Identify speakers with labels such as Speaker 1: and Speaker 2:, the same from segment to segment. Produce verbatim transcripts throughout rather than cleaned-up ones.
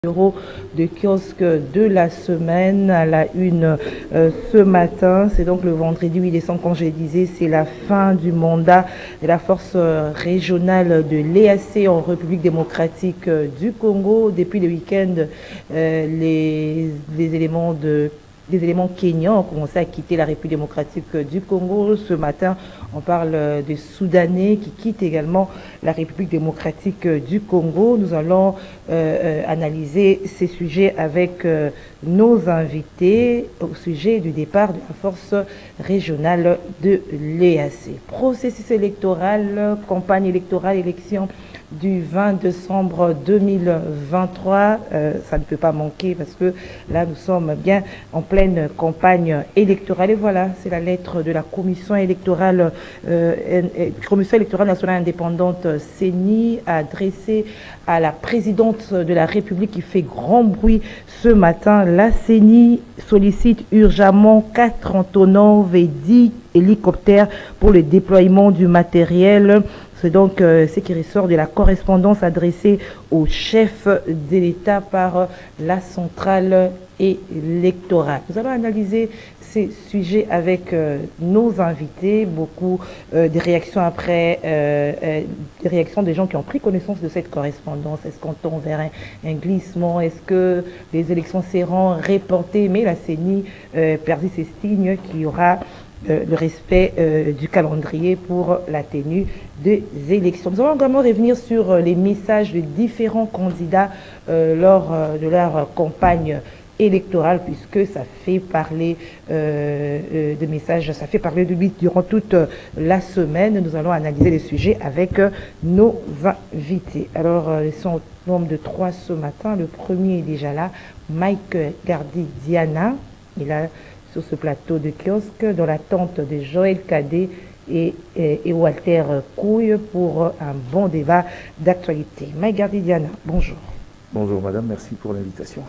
Speaker 1: Numéro de kiosque de la semaine à la une euh, ce matin. C'est donc le vendredi huit décembre, comme je le disais, c'est la fin du mandat de la force euh, régionale de l'E A C en République démocratique euh, du Congo. Depuis le week-end, euh, les, les éléments de Des éléments kenyans ont commencé à quitter la République démocratique du Congo. Ce matin, on parle des Soudanais qui quittent également la République démocratique du Congo. Nous allons euh, analyser ces sujets avec euh, nos invités au sujet du départ de la force régionale de l'E A C. Processus électoral, campagne électorale, élection du vingt décembre deux mille vingt-trois, euh, ça ne peut pas manquer parce que là nous sommes bien en pleine campagne électorale. Et voilà, c'est la lettre de la commission électorale, euh, commission électorale nationale indépendante C E N I adressée à la présidente de la République qui fait grand bruit ce matin. La C E N I sollicite urgemment quatre Antonov et dix hélicoptères pour le déploiement du matériel. C'est donc euh, ce qui ressort de la correspondance adressée au chef de l'État par la centrale électorale. Nous allons analyser ces sujets avec euh, nos invités. Beaucoup euh, de réactions après, euh, euh, des réactions des gens qui ont pris connaissance de cette correspondance. Est-ce qu'on tend vers un, un glissement? Est-ce que les élections seront reportées? Mais la C E N I euh, persiste et signe qu'il y aura Euh, le respect euh, du calendrier pour la tenue des élections. Nous allons également revenir sur euh, les messages de différents candidats euh, lors euh, de leur campagne électorale, puisque ça fait parler euh, euh, de messages, ça fait parler de lui durant toute euh, la semaine. Nous allons analyser les sujets avec euh, nos invités. Alors, euh, ils sont au nombre de trois ce matin. Le premier est déjà là, Mike Gardidiana. Il a sur ce plateau de kiosque, dans l'attente de Joël Cadet et, et, et Walter Couille pour un bon débat d'actualité. Mike Gardidiana, bonjour.
Speaker 2: Bonjour madame, merci pour l'invitation.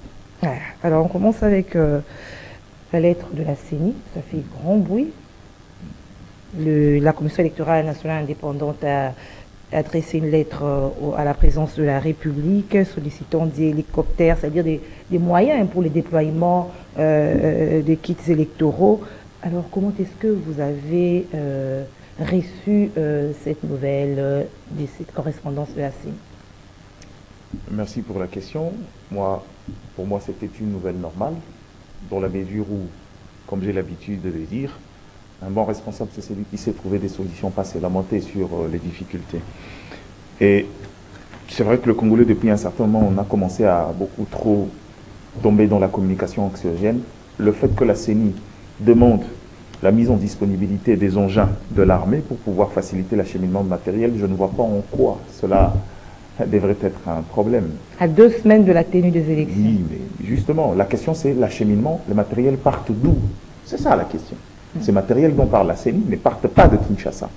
Speaker 1: Alors on commence avec euh, la lettre de la C E N I, ça fait grand bruit. Le, la Commission électorale nationale indépendante a adressé une lettre euh, à la présidence de la République sollicitant des hélicoptères, c'est-à-dire des, des moyens pour le déploiement euh, des kits électoraux. Alors comment est-ce que vous avez euh, reçu euh, cette nouvelle, euh, de cette correspondance de la C E N I?
Speaker 2: Merci pour la question. Moi, pour moi, c'était une nouvelle normale, dans la mesure où, comme j'ai l'habitude de le dire, un bon responsable, c'est celui qui sait trouver des solutions, pas se lamenter sur euh, les difficultés. Et c'est vrai que le Congolais, depuis un certain moment, on a commencé à beaucoup trop tomber dans la communication anxiogène. Le fait que la C E N I demande la mise en disponibilité des engins de l'armée pour pouvoir faciliter l'acheminement de matériel, je ne vois pas en quoi cela devrait être un problème.
Speaker 1: À deux semaines de la tenue des élections.
Speaker 2: Oui, mais justement, la question c'est l'acheminement, le matériel part d'où? C'est ça la question. Ces matériels dont parle la C E N I ne partent pas de Kinshasa.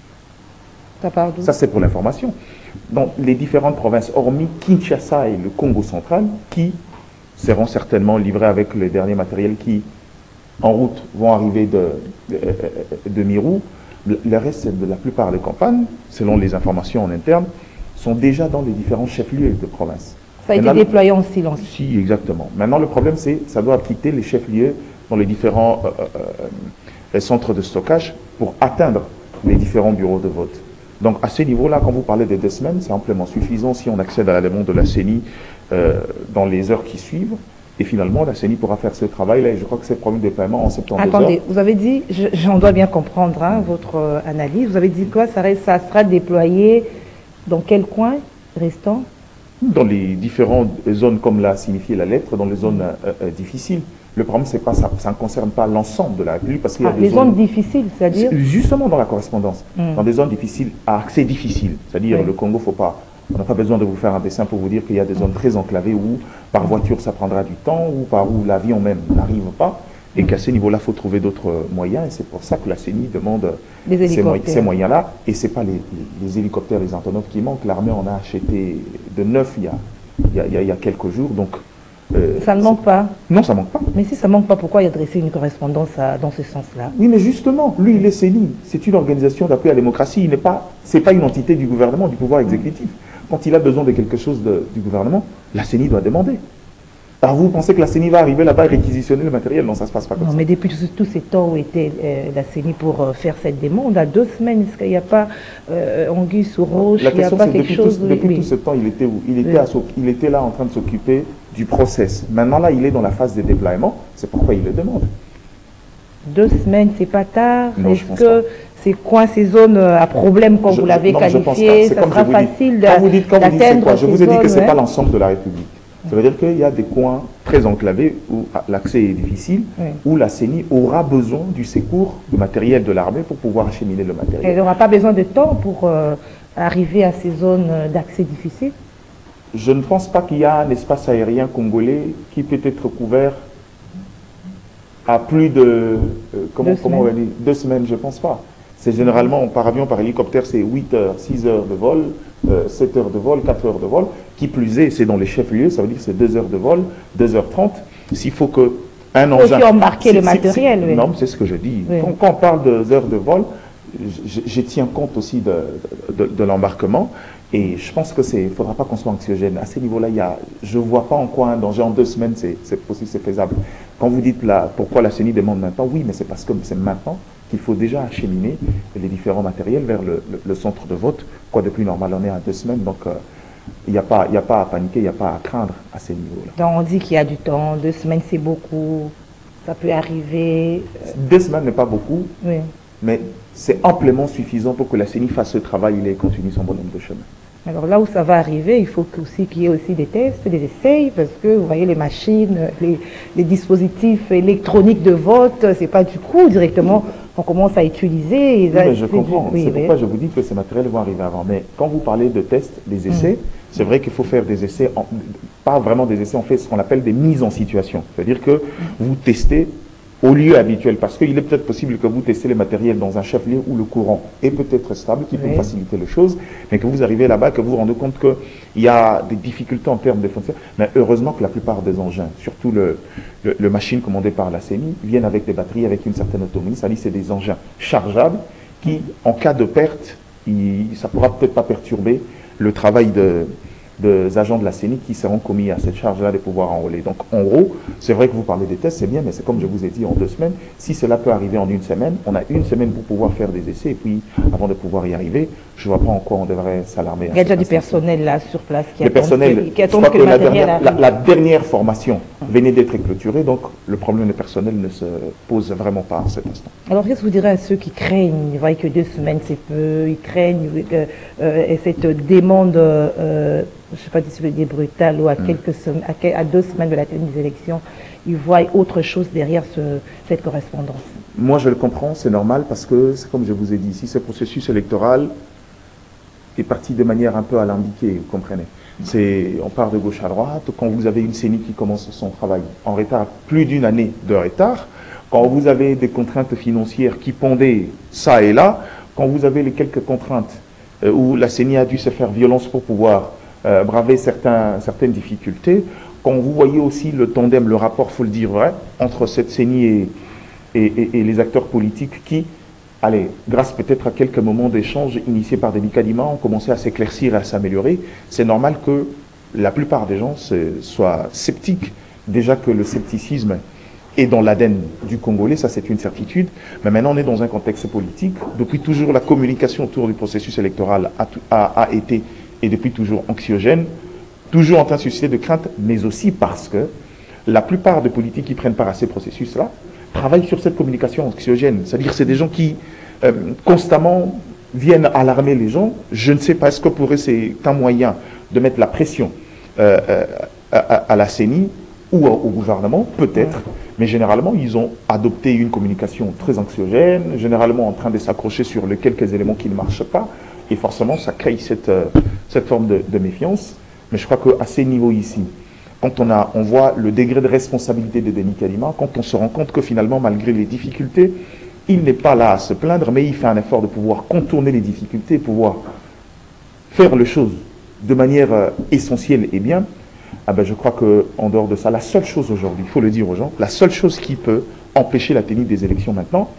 Speaker 1: Ça part d'où?
Speaker 2: Ça, c'est pour l'information. Dans les différentes provinces, hormis Kinshasa et le Congo central, qui seront certainement livrés avec les derniers matériels qui, en route, vont arriver de, de, de Mirou. Le reste de la plupart des campagnes, selon les informations en interne, sont déjà dans les différents chefs-lieux de province.
Speaker 1: Ça a été déployé en silence.
Speaker 2: Si, exactement. Maintenant, le problème, c'est que ça doit quitter les chefs-lieux dans les différents euh, euh, les centres de stockage pour atteindre les différents bureaux de vote. Donc à ce niveau-là, quand vous parlez de deux semaines, c'est amplement suffisant si on accède à la demande de la C E N I euh, dans les heures qui suivent. Et finalement, la C E N I pourra faire ce travail-là. Et je crois que c'est le premier déploiement en septembre.
Speaker 1: Attendez, vous avez dit, j'en dois bien comprendre hein, votre euh, analyse, vous avez dit quoi? Ça, ça sera déployé dans quel coin restant?
Speaker 2: Dans les différentes zones, comme l'a signifié la lettre, dans les zones euh, euh, difficiles. Le problème, c'est pas ça, ça ne concerne pas l'ensemble de la République. Parce qu'il y a
Speaker 1: ah,
Speaker 2: des
Speaker 1: les zones,
Speaker 2: zones
Speaker 1: difficiles, c'est-à-dire?
Speaker 2: Justement dans la correspondance,
Speaker 1: mm.
Speaker 2: dans des zones difficiles, à accès difficile. C'est-à-dire oui. Le Congo, faut pas, on n'a pas besoin de vous faire un dessin pour vous dire qu'il y a des zones très enclavées où par voiture ça prendra du temps, ou par où l'avion même n'arrive pas, et mm. qu'à ce niveau-là, il faut trouver d'autres moyens. Et c'est pour ça que la C E N I demande ces, moy ces moyens-là. Et ce n'est pas les, les, les hélicoptères, les Antonov qui manquent. L'armée en a acheté de neuf il y a, il y a, il y a, il y a quelques jours. Donc,
Speaker 1: Euh, ça ne manque pas?
Speaker 2: Non, ça ne manque pas.
Speaker 1: Mais si ça ne manque pas, pourquoi y adresser une correspondance à, dans ce sens-là?
Speaker 2: Oui, mais justement, lui, il est C E N I. C'est une organisation d'appui à la démocratie. Il n'est pas, c'est pas une entité du gouvernement, du pouvoir exécutif. quand il a besoin de quelque chose de, du gouvernement, la C E N I doit demander. Alors vous pensez que la C E N I va arriver là-bas et réquisitionner le matériel? Non, ça ne se passe pas comme
Speaker 1: non,
Speaker 2: ça.
Speaker 1: Mais depuis tous, tous ces temps où était euh, la C E N I pour euh, faire cette demande, à deux semaines, est-ce qu'il n'y a pas euh, anguille sous roche,
Speaker 2: la
Speaker 1: il n'y a
Speaker 2: question,
Speaker 1: pas
Speaker 2: c'est
Speaker 1: quelque
Speaker 2: depuis,
Speaker 1: chose
Speaker 2: tout,
Speaker 1: oui,
Speaker 2: depuis
Speaker 1: oui.
Speaker 2: tout ce temps, il était où? Il était,
Speaker 1: Oui.
Speaker 2: à, il était là en train de s'occuper du process. Maintenant, là, il est dans la phase de déploiement. C'est pourquoi il le demande.
Speaker 1: Deux semaines, c'est pas tard. Est-ce que
Speaker 2: pas.
Speaker 1: c'est quoi ces zones à problème, comme
Speaker 2: je,
Speaker 1: vous l'avez qualifié? Ça
Speaker 2: comme
Speaker 1: sera
Speaker 2: je
Speaker 1: facile
Speaker 2: d'atteindre. Je vous ai dit que ce n'est
Speaker 1: ouais.
Speaker 2: pas l'ensemble de la République. Ça veut dire qu'il y a des coins très enclavés où l'accès est difficile, oui. où la C E N I aura besoin du secours de matériel de l'armée pour pouvoir acheminer le matériel.
Speaker 1: Elle n'aura pas besoin de temps pour euh, arriver à ces zones d'accès difficiles?
Speaker 2: Je ne pense pas qu'il y a un espace aérien congolais qui peut être couvert à plus de, euh, comment, comment on va dire, deux semaines, je ne pense pas. C'est généralement par avion, par hélicoptère, c'est huit heures, six heures de vol, euh, sept heures de vol, quatre heures de vol. Qui plus est, c'est dans les chefs-lieux, ça veut dire que c'est deux heures de vol, deux heures trente. S'il faut qu'un engin...
Speaker 1: Il faut embarquer le matériel, oui.
Speaker 2: Non, c'est ce que je dis.
Speaker 1: Oui.
Speaker 2: Quand, quand on parle de heures de vol, je, je tiens compte aussi de, de, de, de l'embarquement. Et je pense que c'est, il ne faudra pas qu'on soit anxiogène. À ce niveau-là, il y a, je ne vois pas en quoi un danger en deux semaines, c'est possible, c'est faisable. Quand vous dites là, pourquoi la C E N I demande maintenant, oui, mais c'est parce que c'est maintenant qu'il faut déjà acheminer les différents matériels vers le, le, le centre de vote. Quoi de plus normal, on est à deux semaines, donc euh, il n'y a, a pas à paniquer, il n'y a pas à craindre à ces niveaux-là.
Speaker 1: Donc on dit qu'il y a du temps, deux semaines c'est beaucoup, ça peut arriver.
Speaker 2: Deux semaines n'est pas beaucoup,
Speaker 1: oui.
Speaker 2: mais c'est amplement suffisant pour que la C E N I fasse ce travail et continue son bonhomme de chemin.
Speaker 1: Alors là où ça va arriver, il faut aussi qu'il y ait aussi des tests, des essais, parce que vous voyez les machines, les, les dispositifs électroniques de vote, c'est pas du coup directement qu'on commence à utiliser.
Speaker 2: Oui, mais je comprends,
Speaker 1: oui,
Speaker 2: c'est
Speaker 1: oui.
Speaker 2: pourquoi je vous dis que ces matériels vont arriver avant. Mais quand vous parlez de tests, des essais, mmh. c'est vrai qu'il faut faire des essais, en, pas vraiment des essais, on fait ce qu'on appelle des mises en situation. C'est-à-dire que vous testez au lieu habituel, parce qu'il est peut-être possible que vous testez les matériels dans un chef-lieu où le courant est peut-être stable, qui peut oui. faciliter les choses, mais que vous arrivez là-bas, que vous vous rendez compte qu'il y a des difficultés en termes de fonctionnement. Mais heureusement que la plupart des engins, surtout le, le, le machine commandé par la C E N I, viennent avec des batteries avec une certaine autonomie. C'est-à-dire que c'est des engins chargeables qui, en cas de perte, il, ça ne pourra peut-être pas perturber le travail de... des agents de la C E N I qui seront commis à cette charge-là de pouvoir enrôler. Donc, en gros, c'est vrai que vous parlez des tests, c'est bien, mais c'est comme je vous ai dit, en deux semaines. Si cela peut arriver en une semaine, on a une semaine pour pouvoir faire des essais, et puis, avant de pouvoir y arriver, je ne vois pas en quoi on devrait s'alarmer.
Speaker 1: Il y a déjà du personnel là, sur place, qui
Speaker 2: attend
Speaker 1: que, qui attend
Speaker 2: je
Speaker 1: que,
Speaker 2: que
Speaker 1: le
Speaker 2: la
Speaker 1: matériel
Speaker 2: dernière,
Speaker 1: arrive.
Speaker 2: La, la dernière formation venait d'être clôturée, donc le problème de personnel ne se pose vraiment pas à cet instant.
Speaker 1: Alors, qu'est-ce que vous direz à ceux qui craignent, ils voient que deux semaines c'est peu, ils craignent euh, euh, cette demande, euh, je ne sais pas si je veux dire brutale, ou à, quelques semaines, à, à deux semaines de la tenue des élections, ils voient autre chose derrière ce, cette correspondance?
Speaker 2: Moi, je le comprends, c'est normal, parce que, c'est comme je vous ai dit, si ce processus électoral est parti de manière un peu alambiquée, vous comprenez. On part de gauche à droite. Quand vous avez une C E N I qui commence son travail en retard, plus d'une année de retard, quand vous avez des contraintes financières qui pendaient ça et là, quand vous avez les quelques contraintes euh, où la C E N I a dû se faire violence pour pouvoir euh, braver certains, certaines difficultés, quand vous voyez aussi le tandem, le rapport, il faut le dire vrai, entre cette C E N I et, et, et, et les acteurs politiques qui, allez, grâce peut-être à quelques moments d'échange initiés par des Mikadima, ont commencé à s'éclaircir et à s'améliorer. C'est normal que la plupart des gens se, soient sceptiques. Déjà que le scepticisme est dans l'A D N du Congolais, ça c'est une certitude. Mais maintenant on est dans un contexte politique. Depuis toujours, la communication autour du processus électoral a, a, a été et depuis toujours anxiogène, toujours en train de susciter de craintes, mais aussi parce que la plupart des politiques qui prennent part à ces processus-là travaillent sur cette communication anxiogène. C'est-à-dire que c'est des gens qui euh, constamment viennent alarmer les gens. Je ne sais pas, est-ce que pour eux c'est un moyen de mettre la pression euh, euh, à, à la C E N I ou au, au gouvernement, peut-être, mais généralement ils ont adopté une communication très anxiogène, généralement en train de s'accrocher sur les quelques éléments qui ne marchent pas, et forcément ça crée cette, euh, cette forme de, de méfiance. Mais je crois qu'à ces niveaux ici, quand on, a, on voit le degré de responsabilité de Denis Kadima, quand on se rend compte que finalement, malgré les difficultés, il n'est pas là à se plaindre, mais il fait un effort de pouvoir contourner les difficultés, pouvoir faire les choses de manière euh, essentielle et bien, ah ben je crois qu'en dehors de ça, la seule chose aujourd'hui, il faut le dire aux gens, la seule chose qui peut empêcher la tenue des élections maintenant,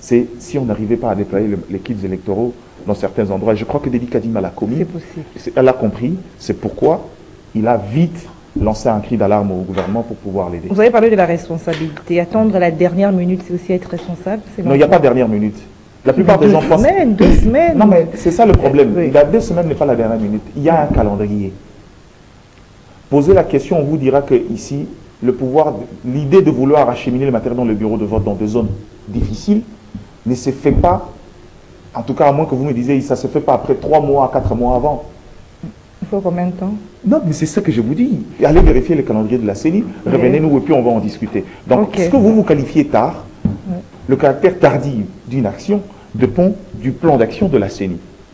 Speaker 2: c'est si on n'arrivait pas à déployer le, les kits électoraux dans certains endroits. Je crois que Déby Kadima l'a commis.
Speaker 1: C'est possible.
Speaker 2: Elle l'a compris. C'est pourquoi il a vite lancé un cri d'alarme au gouvernement pour pouvoir l'aider.
Speaker 1: Vous avez parlé de la responsabilité. Attendre la dernière minute, c'est aussi être responsable?
Speaker 2: Non, il n'y a pas de dernière minute. La plupart
Speaker 1: deux
Speaker 2: des gens pensent...
Speaker 1: Deux semaines, deux semaines.
Speaker 2: Non, mais c'est ça le problème.
Speaker 1: Oui.
Speaker 2: La deux semaines n'est pas la dernière minute. Il y a un calendrier. Posez la question, on vous dira que ici, le pouvoir, l'idée de vouloir acheminer le matériel dans le bureau de vote dans des zones difficiles ne se fait pas, en tout cas à moins que vous me disiez, ça ne se fait pas après trois mois, quatre mois avant.
Speaker 1: Il faut combien de temps?
Speaker 2: Non, mais c'est ça que je vous dis. Allez vérifier le calendrier de la C E N I, oui. Revenez-nous et puis on va en discuter. Donc, okay. Ce que vous vous qualifiez tard, oui. Le caractère tardif d'une action dépend du plan d'action de la C E N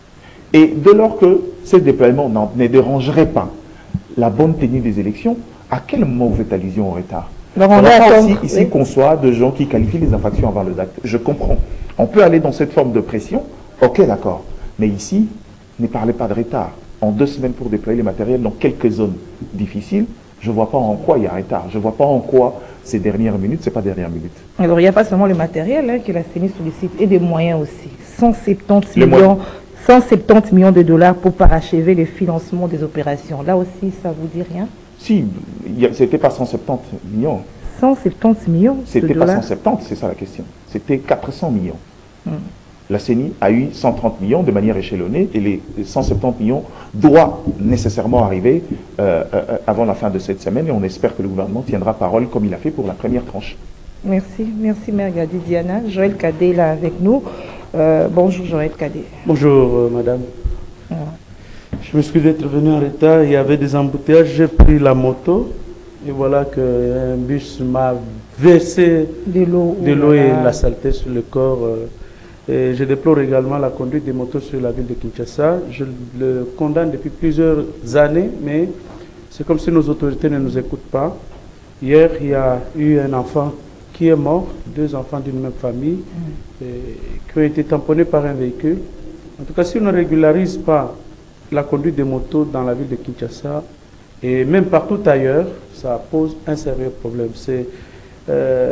Speaker 2: I. Et dès lors que ce déploiement ne dérangerait pas la bonne tenue des élections, à quel moment vous faites allusion au retard?
Speaker 1: Donc on va
Speaker 2: attendre, ici, ici oui. Qu'on soit de gens qui qualifient les infractions avant le acte. Je comprends. On peut aller dans cette forme de pression, ok, d'accord. Mais ici, ne parlez pas de retard. En deux semaines pour déployer les matériels dans quelques zones difficiles, je ne vois pas en quoi il y a un retard. Je ne vois pas en quoi ces dernières minutes, ce n'est pas dernière minute.
Speaker 1: Alors, il n'y a pas seulement le matériel hein, que la C E N I sollicite, et des moyens aussi. cent soixante-dix millions, cent soixante-dix millions de dollars pour parachever le financement des opérations. Là aussi, ça ne vous dit rien?
Speaker 2: Si, ce n'était pas cent soixante-dix millions.
Speaker 1: cent soixante-dix millions de
Speaker 2: C'était
Speaker 1: dollars.
Speaker 2: pas cent soixante-dix, c'est ça la question. C'était quatre cents millions.
Speaker 1: Hmm.
Speaker 2: La C E N I a eu cent trente millions de manière échelonnée et les cent soixante-dix millions doivent nécessairement arriver euh, euh, avant la fin de cette semaine et on espère que le gouvernement tiendra parole comme il a fait pour la première tranche.
Speaker 1: Merci, merci Mère Gadi Diana. Joël Cadet là avec nous. Euh, bonjour Joël Cadet.
Speaker 3: Bonjour euh, madame.
Speaker 1: Ah.
Speaker 3: Je m'excuse d'être venu en retard, il y avait des embouteillages, j'ai pris la moto et voilà qu'un bus m'a versé
Speaker 1: de l'eau
Speaker 3: et la saleté sur le corps. Euh, Et je déplore également la conduite des motos sur la ville de Kinshasa. Je le condamne depuis plusieurs années, mais c'est comme si nos autorités ne nous écoutent pas. Hier, il y a eu un enfant qui est mort, deux enfants d'une même famille, mm. et, qui ont été tamponnés par un véhicule. En tout cas, si on ne régularise pas la conduite des motos dans la ville de Kinshasa, et même partout ailleurs, ça pose un sérieux problème. C'est... Euh,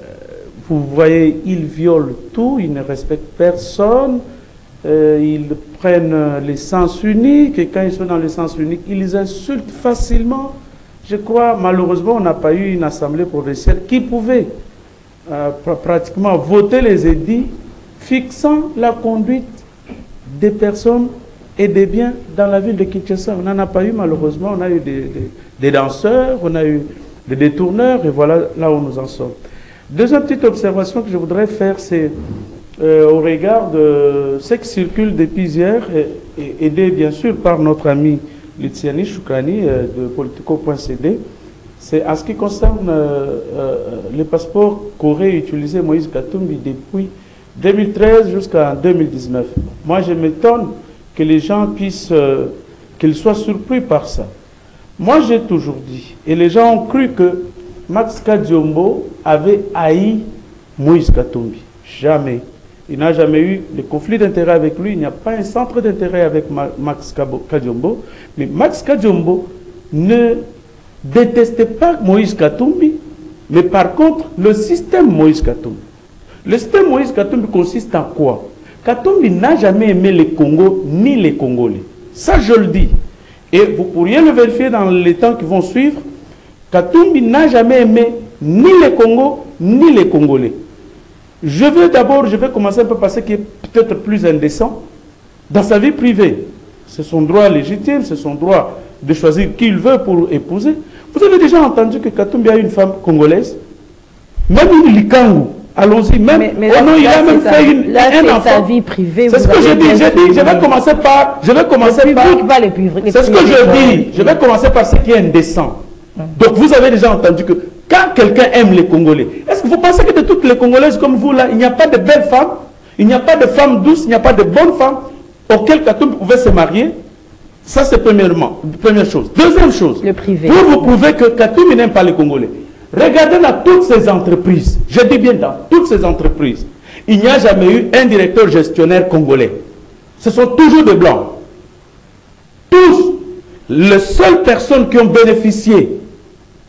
Speaker 3: Vous voyez, ils violent tout, ils ne respectent personne, euh, ils prennent l'essence unique, et quand ils sont dans l'essence unique, ils les insultent facilement. Je crois, malheureusement, on n'a pas eu une assemblée provinciale qui pouvait euh, pr pratiquement voter les édits fixant la conduite des personnes et des biens dans la ville de Kinshasa. On n'en a pas eu, malheureusement. On a eu des, des, des danseurs, on a eu des détourneurs, et voilà là où nous en sommes. Deuxième petite observation que je voudrais faire, c'est euh, au regard de ce qui circule depuis hier, et, et aidé bien sûr par notre ami Luciani Choukrani euh, de Politico point C D, c'est en ce qui concerne euh, euh, les passeports qu'aurait utilisé Moïse Katumbi depuis deux mille treize jusqu'en deux mille dix-neuf. Moi, je m'étonne que les gens puissent, euh, qu'ils soient surpris par ça. Moi, j'ai toujours dit, et les gens ont cru que Max Kadiombo avait haï Moïse Katumbi. Jamais. Il n'a jamais eu de conflit d'intérêt avec lui. Il n'y a pas un centre d'intérêt avec Ma Max Kadiombo. Mais Max Kadiombo ne détestait pas Moïse Katumbi, mais par contre, le système Moïse Katumbi. Le système Moïse Katumbi consiste en quoi? Katumbi n'a jamais aimé les Congos ni les Congolais. Ça, je le dis. Et vous pourriez le vérifier dans les temps qui vont suivre. Katumbi n'a jamais aimé ni les Congos, ni les Congolais. Je veux d'abord, je vais commencer un peu par ce qui est peut-être plus indécent. Dans sa vie privée, c'est son droit légitime, c'est son droit de choisir qui il veut pour épouser. Vous avez déjà entendu que Katumbi a une femme congolaise? Même une Likangu. Allons-y, même.
Speaker 1: Mais, mais
Speaker 3: oh
Speaker 1: là,
Speaker 3: non, il
Speaker 1: là,
Speaker 3: a même
Speaker 1: sa,
Speaker 3: fait une,
Speaker 1: là,
Speaker 3: un enfant.
Speaker 1: Sa vie privée.
Speaker 3: C'est ce que je dis. J'ai dit, je vais commencer par. Je vais commencer par. C'est ce que je dis. Je vais commencer par ce qui est indécent. Donc vous avez déjà entendu que quand quelqu'un aime les Congolais, est-ce que vous pensez que de toutes les Congolaises comme vous là, il n'y a pas de belles femmes, il n'y a pas de femmes douces, il n'y a pas de bonnes femmes auxquelles Katumbi pouvait se marier? Ça c'est premièrement, première chose. Deuxième chose,
Speaker 1: le privé.
Speaker 3: Pour vous prouver que Katumbi n'aime pas les Congolais, regardez dans toutes ces entreprises, je dis bien dans toutes ces entreprises, il n'y a jamais eu un directeur gestionnaire congolais. Ce sont toujours des blancs. Tous. Les seules personnes qui ont bénéficié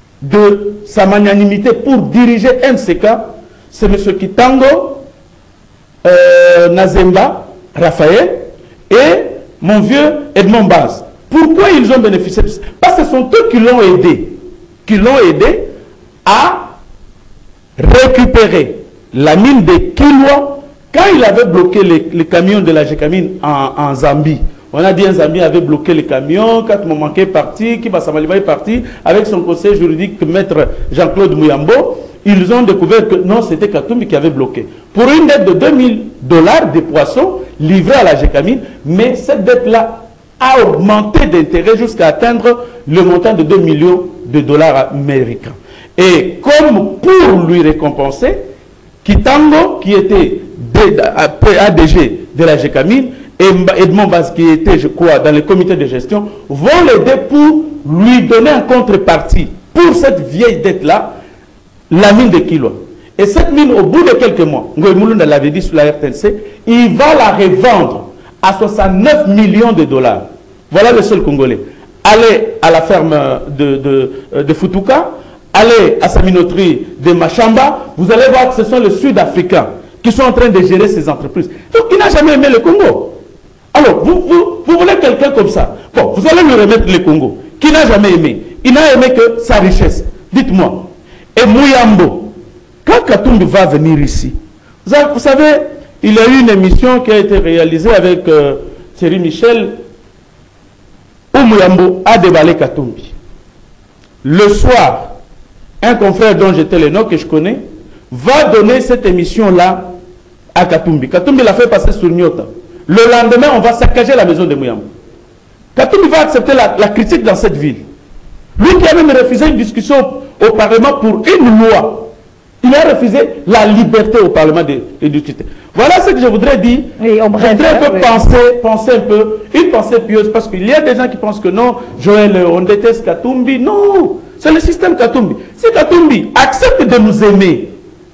Speaker 3: de sa magnanimité pour diriger M C K, c'est M. Kitango, euh, Nazemba, Raphaël et mon vieux Edmond Baz. Pourquoi ils ont bénéficié de ça? Parce que ce sont eux qui l'ont aidé, qui l'ont aidé à récupérer la mine de Kilwa quand il avait bloqué les, les camions de la Gécamine en, en Zambie. On a dit un Zambie avait bloqué les camions, quatre Momanké est parti, Kiba Samaliba est parti, avec son conseil juridique, maître Jean-Claude Mouyambo. Ils ont découvert que non, c'était Katumbi qui avait bloqué. Pour une dette de deux mille dollars des poissons livrés à la Gécamine, mais cette dette-là a augmenté d'intérêt jusqu'à atteindre le montant de deux millions de dollars américains. Et comme pour lui récompenser, Kitango, qui était A D G de la Gécamine, et Edmond Baz, qui était, je crois, dans le comité de gestion, vont l'aider pour lui donner en contrepartie, pour cette vieille dette-là, la mine de Kilwa. Et cette mine, au bout de quelques mois, Ngoï Moulounda l'avait dit sur la R T N C, il va la revendre à soixante-neuf millions de dollars. Voilà le seul Congolais. Allez à la ferme de, de, de Futuka, allez à sa minoterie de Machamba, vous allez voir que ce sont les Sud-Africains qui sont en train de gérer ces entreprises. Donc, il n'a jamais aimé le Congo. Alors, vous, vous, vous voulez quelqu'un comme ça. Bon, vous allez lui remettre le Congo, qui n'a jamais aimé. Il n'a aimé que sa richesse. Dites-moi. Et Mouyambo, quand Katumbi va venir ici, vous savez, il y a eu une émission qui a été réalisée avec euh, Thierry Michel, où Mouyambo a déballé Katumbi. Le soir, un confrère dont j'étais le nom, que je connais, va donner cette émission-là à Katumbi. Katumbi l'a fait passer sur Nyota. Le lendemain, on va saccager la maison de Mouyambo. Katumbi va accepter la, la critique dans cette ville. Lui qui a même refusé une discussion au, au Parlement pour une loi. Il a refusé la liberté au Parlement des de députés. Voilà ce que je voudrais dire. Oui, on je voudrais un peu oui. penser, penser un peu, une pensée pieuse, parce qu'il y a des gens qui pensent que non, Joël, on déteste Katumbi. Non, c'est le système Katumbi. Si Katumbi accepte de nous aimer,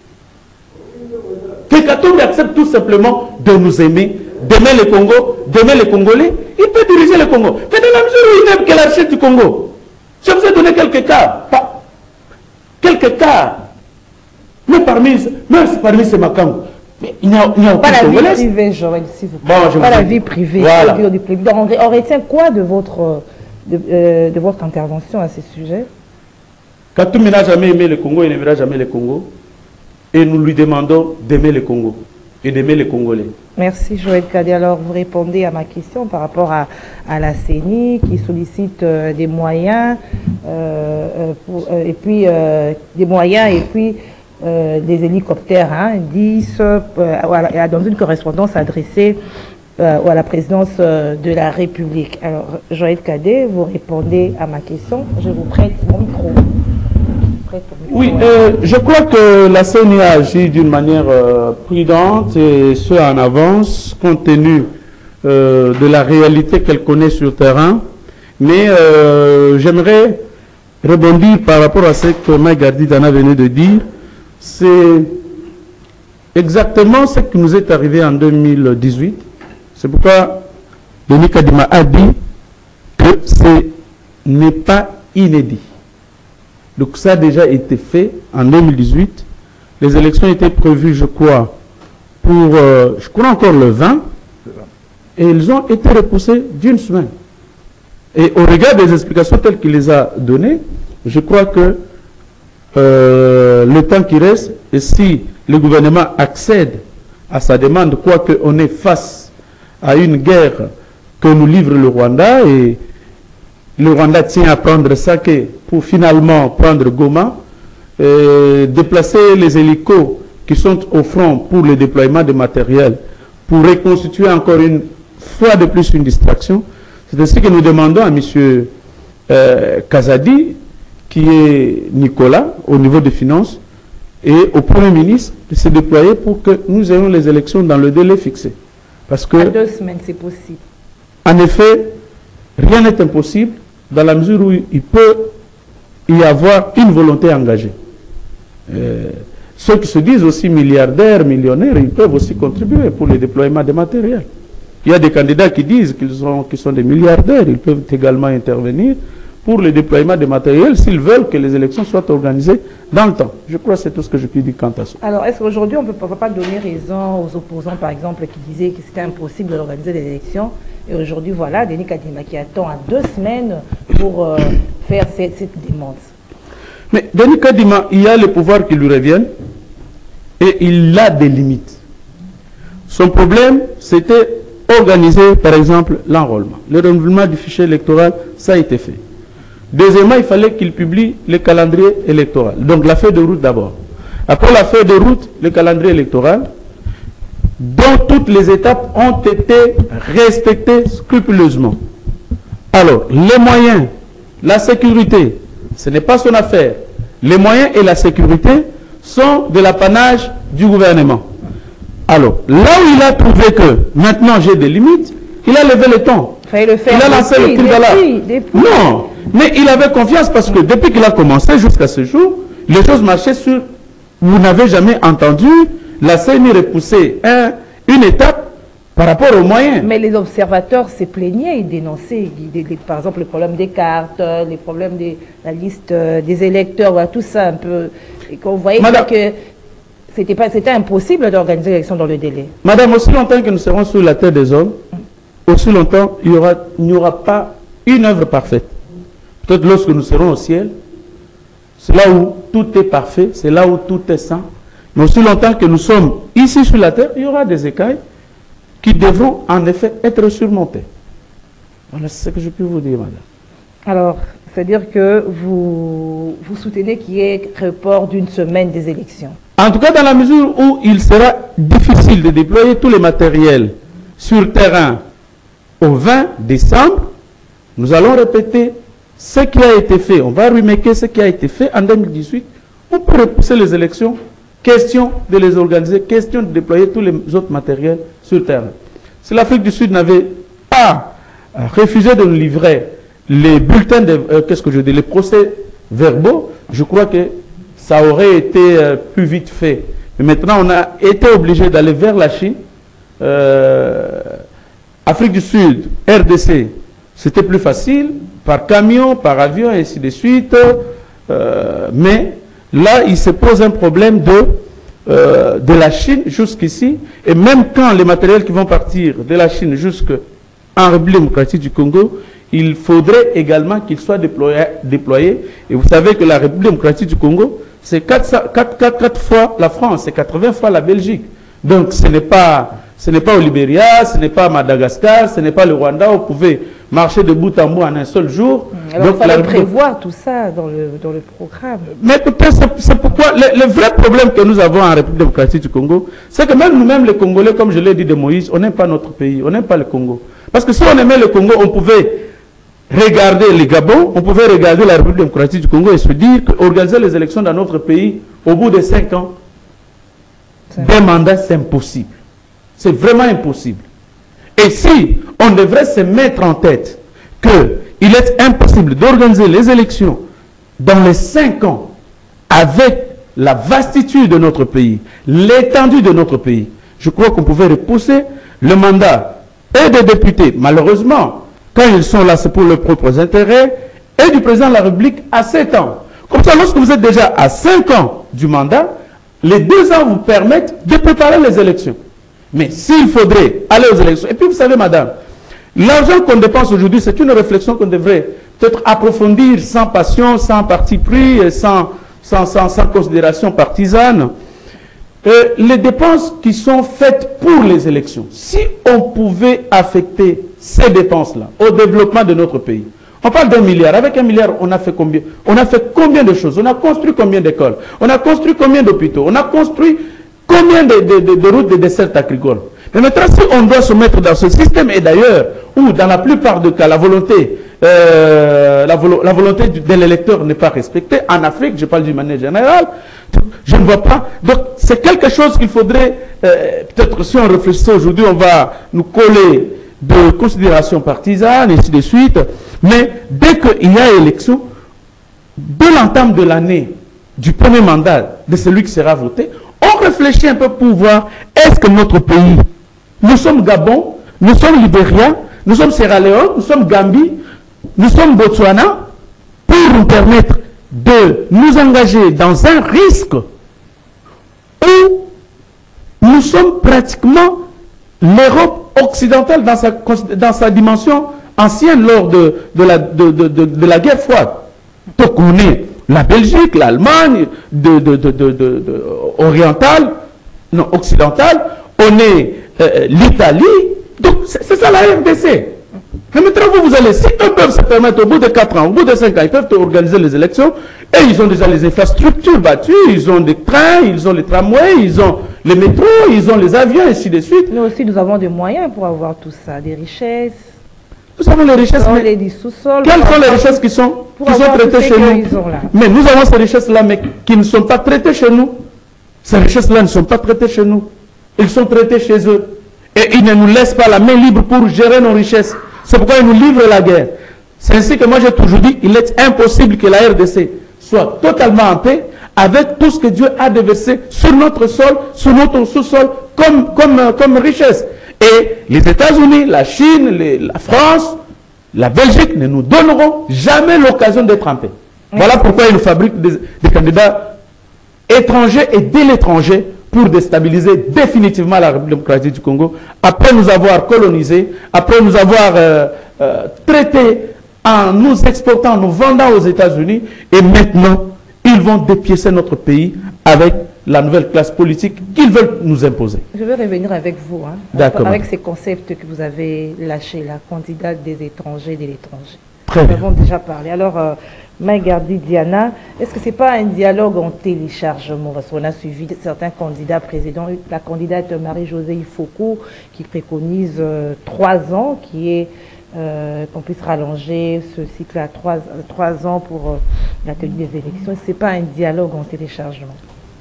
Speaker 3: que Katumbi accepte tout simplement de nous aimer, d'aimer le Congo, d'aimer les Congolais, il peut diriger le Congo. Mais dans la mesure où il n'aime que l'architecte du Congo, je vous ai donné quelques cas. Pas, quelques cas. Mais parmi, même parmi ces Makam, il n'y a, a
Speaker 1: pas la vie privée, Joël, s'il vous plaît. Bon, pas la vie privée. Voilà. On, on retient quoi de votre, de, euh, de votre intervention à ce sujet?
Speaker 3: Katumbi n'a jamais aimé le Congo, il n'aimera jamais le Congo. Et nous lui demandons d'aimer le Congo et d'aimer les Congolais.
Speaker 1: Merci Joël Kadé. Alors vous répondez à ma question par rapport à, à la C E N I qui sollicite euh, des moyens euh, euh, pour, euh, et puis euh, des moyens et puis euh, des hélicoptères, hein, dix, euh, voilà, dans une correspondance adressée euh, à la présidence euh, de la République. Alors Joël Kadé, vous répondez à ma question. Je vous prête mon micro.
Speaker 3: Oui, euh, je crois que la C E N I a agi d'une manière euh, prudente et ce en avance, compte tenu euh, de la réalité qu'elle connaît sur le terrain. Mais euh, j'aimerais rebondir par rapport à ce que Maïgardi Dana venait de dire. C'est exactement ce qui nous est arrivé en deux mille dix-huit. C'est pourquoi Denis Kadima a dit que ce n'est pas inédit. Donc ça a déjà été fait en deux mille dix-huit. Les élections étaient prévues, je crois, pour, euh, je crois encore le vingt. Et ils ont été repoussées d'une semaine. Et au regard des explications telles qu'il les a données, je crois que euh, le temps qui reste, et si le gouvernement accède à sa demande, quoique on est face à une guerre que nous livre le Rwanda, et le Rwanda tient à prendre ça que pour finalement prendre Goma, euh, déplacer les hélicos qui sont au front pour le déploiement de matériel, pour reconstituer encore une fois de plus une distraction. C'est ainsi que nous demandons à M. Euh, Kazadi, qui est Nicolas, au niveau des finances, et au Premier ministre de se déployer pour que nous ayons les élections dans le délai fixé. Parce que,
Speaker 1: à deux semaines, c'est possible.
Speaker 3: En effet, rien n'est impossible dans la mesure où il peut y avoir une volonté engagée. Euh, ceux qui se disent aussi milliardaires, millionnaires, ils peuvent aussi contribuer pour le déploiement des matériels. Il y a des candidats qui disent qu'ils sont, qu'ils sont des milliardaires, ils peuvent également intervenir pour le déploiement des matériels s'ils veulent que les élections soient organisées dans le temps. Je crois que c'est tout ce que je puis dire quant à ça.
Speaker 1: Alors, est-ce qu'aujourd'hui, on ne peut pas donner raison aux opposants, par exemple, qui disaient que c'était impossible d'organiser des élections? Et aujourd'hui, voilà, Denis Kadima qui attend à deux semaines pour euh, faire cette, cette demande.
Speaker 3: Mais Denis Kadima, il y a les pouvoirs qui lui reviennent et il a des limites. Son problème, c'était organiser, par exemple, l'enrôlement. Le renouvellement du fichier électoral, ça a été fait. Deuxièmement, il fallait qu'il publie le calendrier électoral. Donc la feuille de route d'abord. Après la feuille de route, le calendrier électoral, dont toutes les étapes ont été respectées scrupuleusement. Alors, les moyens, la sécurité, ce n'est pas son affaire. Les moyens et la sécurité sont de l'apanage du gouvernement. Alors, là où il a trouvé que maintenant j'ai des limites, il a levé le ton.
Speaker 1: Le faire
Speaker 3: il a lancé
Speaker 1: depuis,
Speaker 3: le cul d'Allah. Non, mais il avait confiance parce que depuis qu'il a commencé jusqu'à ce jour, les choses marchaient sur... Vous n'avez jamais entendu la C N I repousser un, une étape par rapport aux moyens.
Speaker 1: Mais les observateurs se plaignaient et dénonçaient, des, des, par exemple, le problème des cartes, les problèmes de la liste des électeurs, voilà, tout ça un peu. Et qu'on voyait Madame, que c'était pas, c'était impossible d'organiser l'élection dans le délai.
Speaker 3: Madame, aussi longtemps que nous serons sur la terre des hommes, aussi longtemps il n'y aura, il n'y aura pas une œuvre parfaite. Peut-être lorsque nous serons au ciel, c'est là où tout est parfait, c'est là où tout est saint. Mais aussi longtemps que nous sommes ici sur la terre, il y aura des écailles qui devront en effet être surmontés. Voilà, c'est ce que je peux vous dire, madame.
Speaker 1: Alors, c'est-à-dire que vous, vous soutenez qu'il y ait report d'une semaine des élections?
Speaker 3: En tout cas, dans la mesure où il sera difficile de déployer tous les matériels sur terrain au vingt décembre, nous allons répéter ce qui a été fait. On va remarquer ce qui a été fait en deux mille dix-huit. On peut repousser les élections. Question de les organiser, question de déployer tous les autres matériels sur terrain. Si l'Afrique du Sud n'avait pas refusé de nous livrer les bulletins, de, euh, qu'est-ce que je dis, les procès verbaux, je crois que ça aurait été euh, plus vite fait. Mais maintenant, on a été obligé d'aller vers la Chine. Euh, Afrique du Sud, R D C, c'était plus facile, par camion, par avion, et ainsi de suite. Euh, mais là, il se pose un problème de, euh, de la Chine jusqu'ici. Et même quand les matériels qui vont partir de la Chine jusqu'en République démocratique du Congo, il faudrait également qu'ils soient déployés, déployés. Et vous savez que la République démocratique du Congo, c'est quatre fois la France, c'est quatre-vingts fois la Belgique. Donc ce n'est pas, ce n'est pas au Libéria, ce n'est pas à Madagascar, ce n'est pas le Rwanda, où vous pouvez marcher de bout en bout en un seul jour.
Speaker 1: Alors il fallait prévoir tout ça dans le, dans le programme.
Speaker 3: Mais peut-être c'est pourquoi le, le vrai problème que nous avons en République démocratique du Congo, c'est que même nous-mêmes les Congolais, comme je l'ai dit de Moïse, on n'aime pas notre pays, on n'aime pas le Congo. Parce que si on aimait le Congo, on pouvait regarder les Gabon, on pouvait regarder la République démocratique du Congo et se dire qu'organiser les élections dans notre pays au bout de cinq ans, d'un mandat, c'est impossible. C'est vraiment impossible. Et si on devrait se mettre en tête qu'il est impossible d'organiser les élections dans les cinq ans avec la vastitude de notre pays, l'étendue de notre pays, je crois qu'on pouvait repousser le mandat et des députés, malheureusement, quand ils sont là, c'est pour leurs propres intérêts, et du président de la République à sept ans. Comme ça, lorsque vous êtes déjà à cinq ans du mandat, les deux ans vous permettent de préparer les élections. Mais s'il faudrait aller aux élections, et puis vous savez, madame, l'argent qu'on dépense aujourd'hui, c'est une réflexion qu'on devrait peut-être approfondir sans passion, sans parti pris, et sans, sans, sans, sans considération partisane. Euh, les dépenses qui sont faites pour les élections, si on pouvait affecter ces dépenses-là au développement de notre pays, on parle d'un milliard. Avec un milliard, on a fait combien? On a fait combien de choses? On a construit combien d'écoles? On a construit combien d'hôpitaux? On a construit combien de, de, de, de routes de dessertes agricoles? Mais maintenant, si on doit se mettre dans ce système, et d'ailleurs, où dans la plupart des cas, la volonté, euh, la, vo la volonté de l'électeur n'est pas respectée, en Afrique, je parle d'une manière générale, je ne vois pas. Donc, c'est quelque chose qu'il faudrait, euh, peut-être si on réfléchit aujourd'hui, on va nous coller de considérations partisanes, et ainsi de suite. Mais dès qu'il y a élection, de l'entame de l'année, du premier mandat de celui qui sera voté, on réfléchit un peu pour voir, est-ce que notre pays, nous sommes Gabon, nous sommes Libéria, nous sommes Sierra Leone, nous sommes Gambie, nous sommes Botswana, pour nous permettre de nous engager dans un risque où nous sommes pratiquement l'Europe occidentale dans sa, dans sa dimension ancienne lors de, de, la, de, de, de, de la guerre froide. Donc on est la Belgique, l'Allemagne, de, de, de, de, de, de, orientale, non, occidentale, on est euh, l'Italie, donc c'est ça la R D C. Mais maintenant, vous, vous allez, si eux peuvent se permettre au bout de quatre ans, au bout de cinq ans, ils peuvent organiser les élections, et ils ont déjà les infrastructures bâties, ils ont des trains, ils ont les tramways, ils ont les métros, ils ont les avions, et ainsi de suite.
Speaker 1: Nous aussi, nous avons des moyens pour avoir tout ça, des richesses.
Speaker 3: Nous avons les richesses, mais
Speaker 1: les sous-sols,
Speaker 3: quelles sont les richesses qui sont, qui sont traitées chez nous? Mais nous avons ces richesses-là, mais qui ne sont pas traitées chez nous. Ces richesses-là ne sont pas traitées chez nous. Ils sont traités chez eux. Et ils ne nous laissent pas la main libre pour gérer nos richesses. C'est pourquoi ils nous livrent la guerre. C'est ainsi que moi j'ai toujours dit, il est impossible que la R D C soit totalement en paix avec tout ce que Dieu a déversé sur notre sol, sur notre sous-sol, comme, comme, comme richesse. Et les États-Unis, la Chine, les, la France, la Belgique ne nous donneront jamais l'occasion d'être en paix. Voilà pourquoi ils nous fabriquent des, des candidats étrangers et dès l'étranger pour déstabiliser définitivement la République démocratique du Congo, après nous avoir colonisés, après nous avoir euh, euh, traités en nous exportant, en nous vendant aux États-Unis, et maintenant, ils vont dépiécer notre pays avec la nouvelle classe politique qu'ils veulent nous imposer.
Speaker 1: Je vais revenir avec vous, hein,
Speaker 3: D'accord,
Speaker 1: avec ces concepts que vous avez lâchés, la candidate des étrangers, de l'étranger.
Speaker 3: Très
Speaker 1: Nous
Speaker 3: bien.
Speaker 1: avons déjà parlé. Alors, euh, Maïgardi Diana, est-ce que ce n'est pas un dialogue en téléchargement? Parce qu'on a suivi certains candidats présidents, la candidate Marie-Josée Ifoko qui préconise euh, trois ans, qui est euh, qu'on puisse rallonger ce cycle à trois, trois ans pour euh, la tenue des élections. Est-ce que ce n'est pas un dialogue en téléchargement?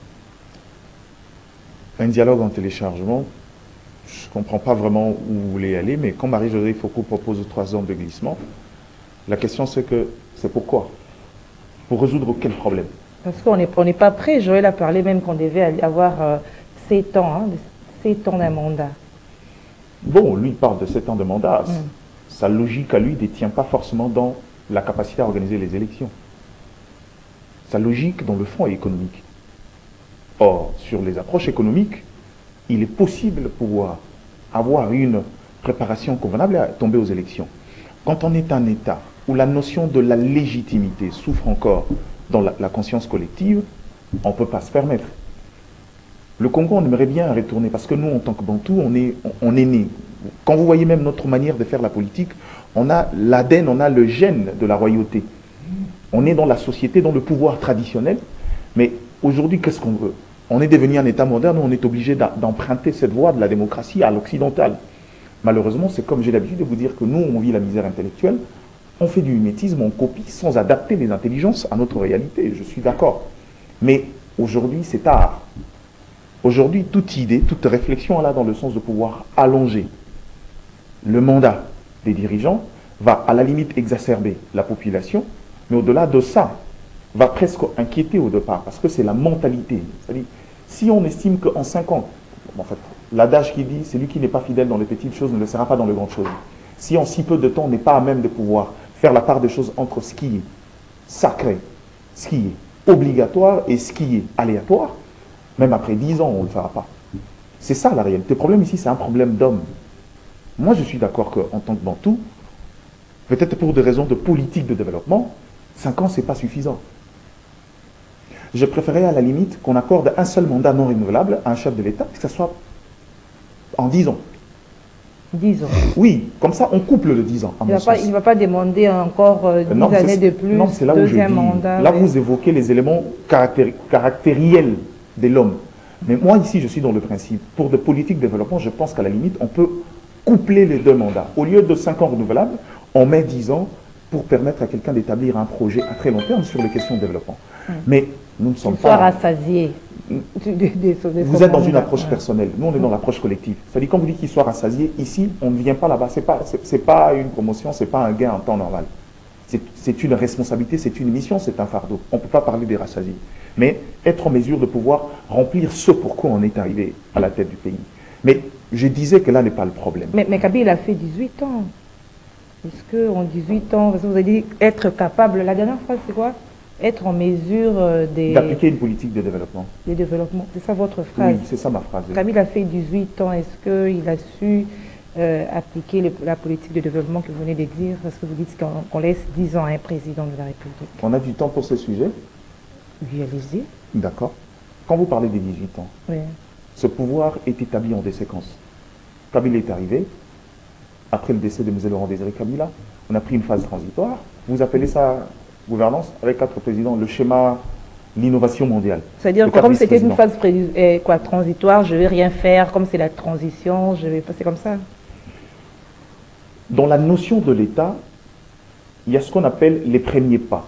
Speaker 2: Un dialogue en téléchargement, je ne comprends pas vraiment où vous voulez aller, mais quand Marie-Josée Ifoko propose trois ans de glissement, la question c'est que c'est pourquoi? Pour résoudre quel problème?
Speaker 1: Parce qu'on n'est on n'est pas prêt. Joël a parlé même qu'on devait avoir euh, sept ans, hein, sept ans d'un mandat.
Speaker 2: Bon, lui il parle de sept ans de mandat.
Speaker 1: Mm.
Speaker 2: Sa logique à lui ne détient pas forcément dans la capacité à organiser les élections. Sa logique dans le fond est économique. Or, sur les approches économiques, il est possible de pouvoir avoir une préparation convenable à tomber aux élections. Quand on est un État où la notion de la légitimité souffre encore dans la, la conscience collective, on ne peut pas se permettre. Le Congo, on aimerait bien retourner, parce que nous, en tant que Bantou, on est, on, on est né. Quand vous voyez même notre manière de faire la politique, on a l'A D N, on a le gène de la royauté. On est dans la société, dans le pouvoir traditionnel, mais aujourd'hui, qu'est-ce qu'on veut? On est devenu un État moderne, on est obligé d'emprunter cette voie de la démocratie à l'occidental. Malheureusement, c'est comme j'ai l'habitude de vous dire que nous, on vit la misère intellectuelle, on fait du mimétisme, on copie sans adapter les intelligences à notre réalité, je suis d'accord. Mais aujourd'hui, c'est tard. Aujourd'hui, toute idée, toute réflexion là dans le sens de pouvoir allonger le mandat des dirigeants va à la limite exacerber la population, mais au-delà de ça, va presque inquiéter au départ, parce que c'est la mentalité. C'est-à-dire, si on estime qu'en cinq ans, en fait, l'adage qui dit, celui qui n'est pas fidèle dans les petites choses ne le sera pas dans les grandes choses. Si en si peu de temps, on n'est pas à même de pouvoir faire la part des choses entre ce qui est sacré, ce qui est obligatoire et ce qui est aléatoire, même après dix ans, on ne le fera pas. C'est ça la réalité. Le problème ici, c'est un problème d'homme. Moi, je suis d'accord qu'en tant que Bantou, peut-être pour des raisons de politique de développement, cinq ans, ce n'est pas suffisant. Je préférais à la limite qu'on accorde un seul mandat non renouvelable à un chef de l'État, que ce soit en dix ans.
Speaker 1: dix ans.
Speaker 2: Oui, comme ça, on couple le dix ans.
Speaker 1: Il ne va pas demander encore euh, dix
Speaker 2: non,
Speaker 1: années de plus,
Speaker 2: non, c'est là où je dis,
Speaker 1: mandat.
Speaker 2: là,
Speaker 1: mais...
Speaker 2: vous évoquez les éléments caractéri caractériels de l'homme. Mais moi, ici, je suis dans le principe. Pour de politiques de développement, je pense qu'à la limite, on peut coupler les deux mandats. Au lieu de cinq ans renouvelables, on met dix ans pour permettre à quelqu'un d'établir un projet à très long terme sur les questions de développement. Hum. Mais nous ne sommes pas...
Speaker 1: rassasié.
Speaker 2: Vous êtes dans une approche personnelle. Nous, on est dans l'approche collective. C'est-à-dire, quand vous dites qu'il soit rassasié, ici, on ne vient pas là-bas. Ce n'est pas, c'est pas une promotion, ce n'est pas un gain en temps normal. C'est une responsabilité, c'est une mission, c'est un fardeau. On ne peut pas parler des rassasiés. Mais être en mesure de pouvoir remplir ce pourquoi on est arrivé à la tête du pays. Mais je disais que là n'est pas le problème.
Speaker 1: Mais, mais Kabila a fait dix-huit ans. Est-ce qu'en dix-huit ans, parce que vous avez dit être capable, la dernière phrase c'est quoi? Être en mesure euh, des...
Speaker 2: d'appliquer une politique de développement.
Speaker 1: De développement, c'est ça votre phrase?
Speaker 2: Oui, c'est ça ma phrase.
Speaker 1: Kabila a fait dix-huit ans, est-ce qu'il a su euh, appliquer le, la politique de développement que vous venez de dire? Parce que vous dites qu'on qu'on laisse dix ans à un président de la République.
Speaker 2: On a du temps pour ce sujet?
Speaker 1: Oui, allez-y.
Speaker 2: D'accord. Quand vous parlez des dix-huit ans,
Speaker 1: Oui.
Speaker 2: ce pouvoir est établi en des séquences. Kabila est arrivé, après le décès de M. Laurent Désiré Kabila, on a pris une phase transitoire. Vous appelez ça gouvernance avec quatre présidents, le schéma, l'innovation mondiale.
Speaker 1: C'est-à-dire que comme c'était une phase eh, quoi, transitoire, je ne vais rien faire, comme c'est la transition, je vais passer comme ça.
Speaker 2: Dans la notion de l'État, il y a ce qu'on appelle les premiers pas.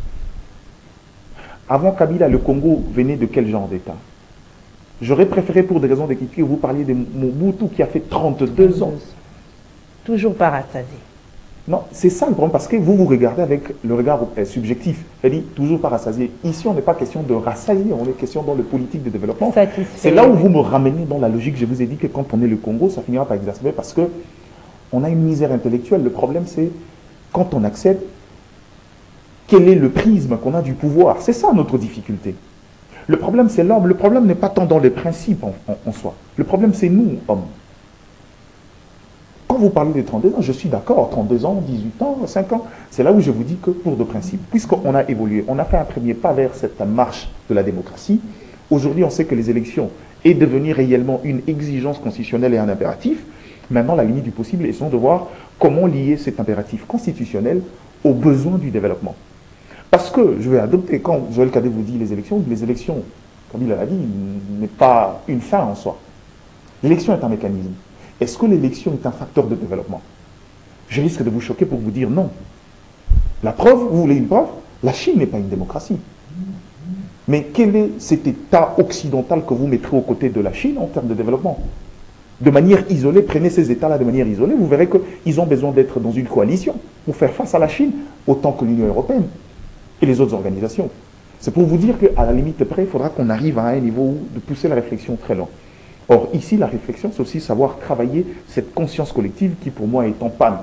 Speaker 2: Avant Kabila, le Congo venait de quel genre d'État? J'aurais préféré, pour des raisons d'équité, que vous parliez de Mobutu qui a fait trente-deux ans.
Speaker 1: Toujours pas rassasié.
Speaker 2: Non, c'est ça le problème, parce que vous vous regardez avec le regard euh, subjectif. Elle dit toujours pas rassasié. Ici, on n'est pas question de rassasier, on est question dans le politique de développement. C'est là où vous me ramenez dans la logique. Je vous ai dit que quand on est le Congo, ça finira par exacerber parce que on a une misère intellectuelle. Le problème, c'est quand on accepte, quel est le prisme qu'on a du pouvoir? C'est ça notre difficulté. Le problème, c'est l'homme. Le problème n'est pas tant dans les principes en, en, en soi. Le problème, c'est nous, hommes. Quand vous parlez des trente-deux ans, je suis d'accord, trente-deux ans, dix-huit ans, cinq ans, c'est là où je vous dis que pour de principe, puisqu'on a évolué, on a fait un premier pas vers cette marche de la démocratie, aujourd'hui on sait que les élections est devenue réellement une exigence constitutionnelle et un impératif. Maintenant, la limite du possible, essayons de voir comment lier cet impératif constitutionnel aux besoins du développement. Parce que, je vais adopter, quand Joël Cadet vous dit les élections, les élections, comme il l'a dit, n'est pas une fin en soi. L'élection est un mécanisme. Est-ce que l'élection est un facteur de développement? Je risque de vous choquer pour vous dire non. La preuve, vous voulez une preuve? La Chine n'est pas une démocratie. Mais quel est cet État occidental que vous mettrez aux côtés de la Chine en termes de développement? De manière isolée, prenez ces États-là de manière isolée, vous verrez qu'ils ont besoin d'être dans une coalition pour faire face à la Chine, autant que l'Union européenne et les autres organisations. C'est pour vous dire qu'à la limite près, il faudra qu'on arrive à un niveau de pousser la réflexion très loin. Or, ici, la réflexion, c'est aussi savoir travailler cette conscience collective qui, pour moi, est en panne.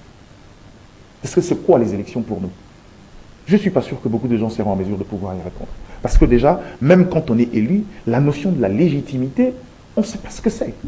Speaker 2: Parce que c'est quoi les élections pour nous? Je ne suis pas sûr que beaucoup de gens seront en mesure de pouvoir y répondre. Parce que déjà, même quand on est élu, la notion de la légitimité, on ne sait pas ce que c'est.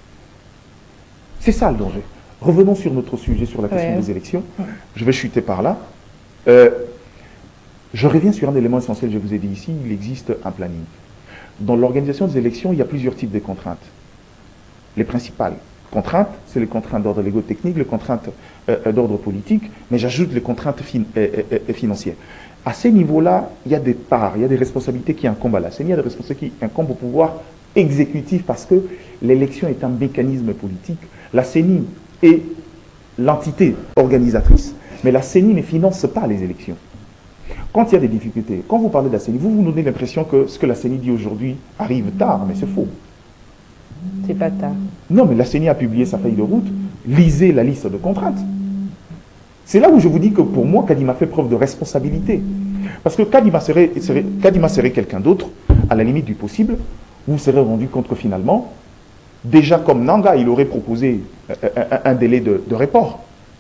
Speaker 2: C'est ça le danger. Revenons sur notre sujet, sur la question ouais. des élections. Je vais chuter par là. Euh, je reviens sur un élément essentiel, je vous ai dit ici, il existe un planning. Dans l'organisation des élections, il y a plusieurs types de contraintes. Les principales contraintes, c'est les contraintes d'ordre légo-technique, les contraintes euh, d'ordre politique, mais j'ajoute les contraintes fin euh, euh, financières. À ces niveaux-là, il y a des parts, il y a des responsabilités qui incombent à la C E N I, il y a des responsabilités qui incombent au pouvoir exécutif parce que l'élection est un mécanisme politique. La C E N I est l'entité organisatrice, mais la C E N I ne finance pas les élections. Quand il y a des difficultés, quand vous parlez de la C E N I, vous vous donnez l'impression que ce que la C E N I dit aujourd'hui arrive tard, mais c'est faux.
Speaker 1: C'est pas tard.
Speaker 2: Non, mais la C E N I a publié sa feuille de route. Lisez la liste de contraintes. C'est là où je vous dis que pour moi, Kadima fait preuve de responsabilité. Parce que Kadima serait, serait, Kadima serait quelqu'un d'autre, à la limite du possible, vous vous serez rendu compte que finalement, déjà comme Nanga, il aurait proposé un, un, un délai de, de report.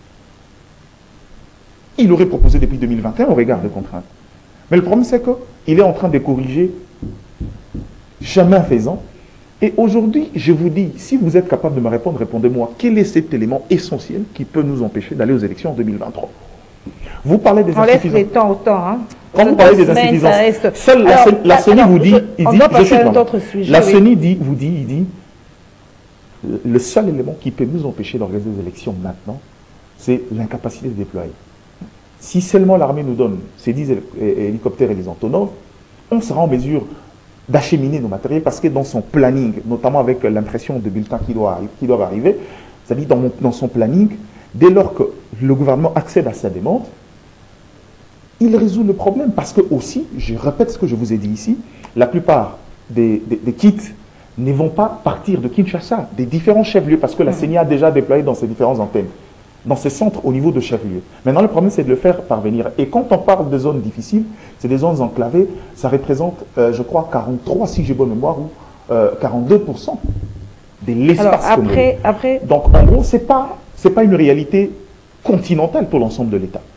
Speaker 2: Il aurait proposé depuis deux mille vingt et un au regard des contraintes. Mais le problème, c'est qu'il est en train de corriger chemin faisant. Et aujourd'hui, je vous dis, si vous êtes capable de me répondre, répondez-moi, quel est cet élément essentiel qui peut nous empêcher d'aller aux élections en deux mille vingt-trois? Vous parlez des insuffisances.
Speaker 1: On laisse les temps au temps. Hein.
Speaker 2: Quand vous parlez des insuffisances, seule la, la C E N I vous dit, il dit, je suis sujet, la oui. C E N I dit, vous dit, il dit, le seul élément qui peut nous empêcher d'organiser des élections maintenant, c'est l'incapacité de déployer. Si seulement l'armée nous donne ces dix hélicoptères et les Antonov, on sera en mesure d'acheminer nos matériels parce que dans son planning, notamment avec l'impression de bulletins qui doivent, qui doivent arriver, c'est-à-dire dans, dans son planning, dès lors que le gouvernement accède à sa demande, il résout le problème parce que aussi, je répète ce que je vous ai dit ici, la plupart des, des, des kits ne vont pas partir de Kinshasa, des différents chefs-lieux, parce que la C E N I a déjà déployé dans ses différentes antennes, dans ces centres au niveau de chef-lieu. Maintenant, le problème, c'est de le faire parvenir. Et quand on parle de zones difficiles, c'est des zones enclavées, ça représente, euh, je crois, quarante-trois, si j'ai bonne mémoire, ou euh, quarante-deux pour cent de l'espace.
Speaker 1: Après, après...
Speaker 2: Donc, en gros, ce n'est pas, c'est pas une réalité continentale pour l'ensemble de l'État.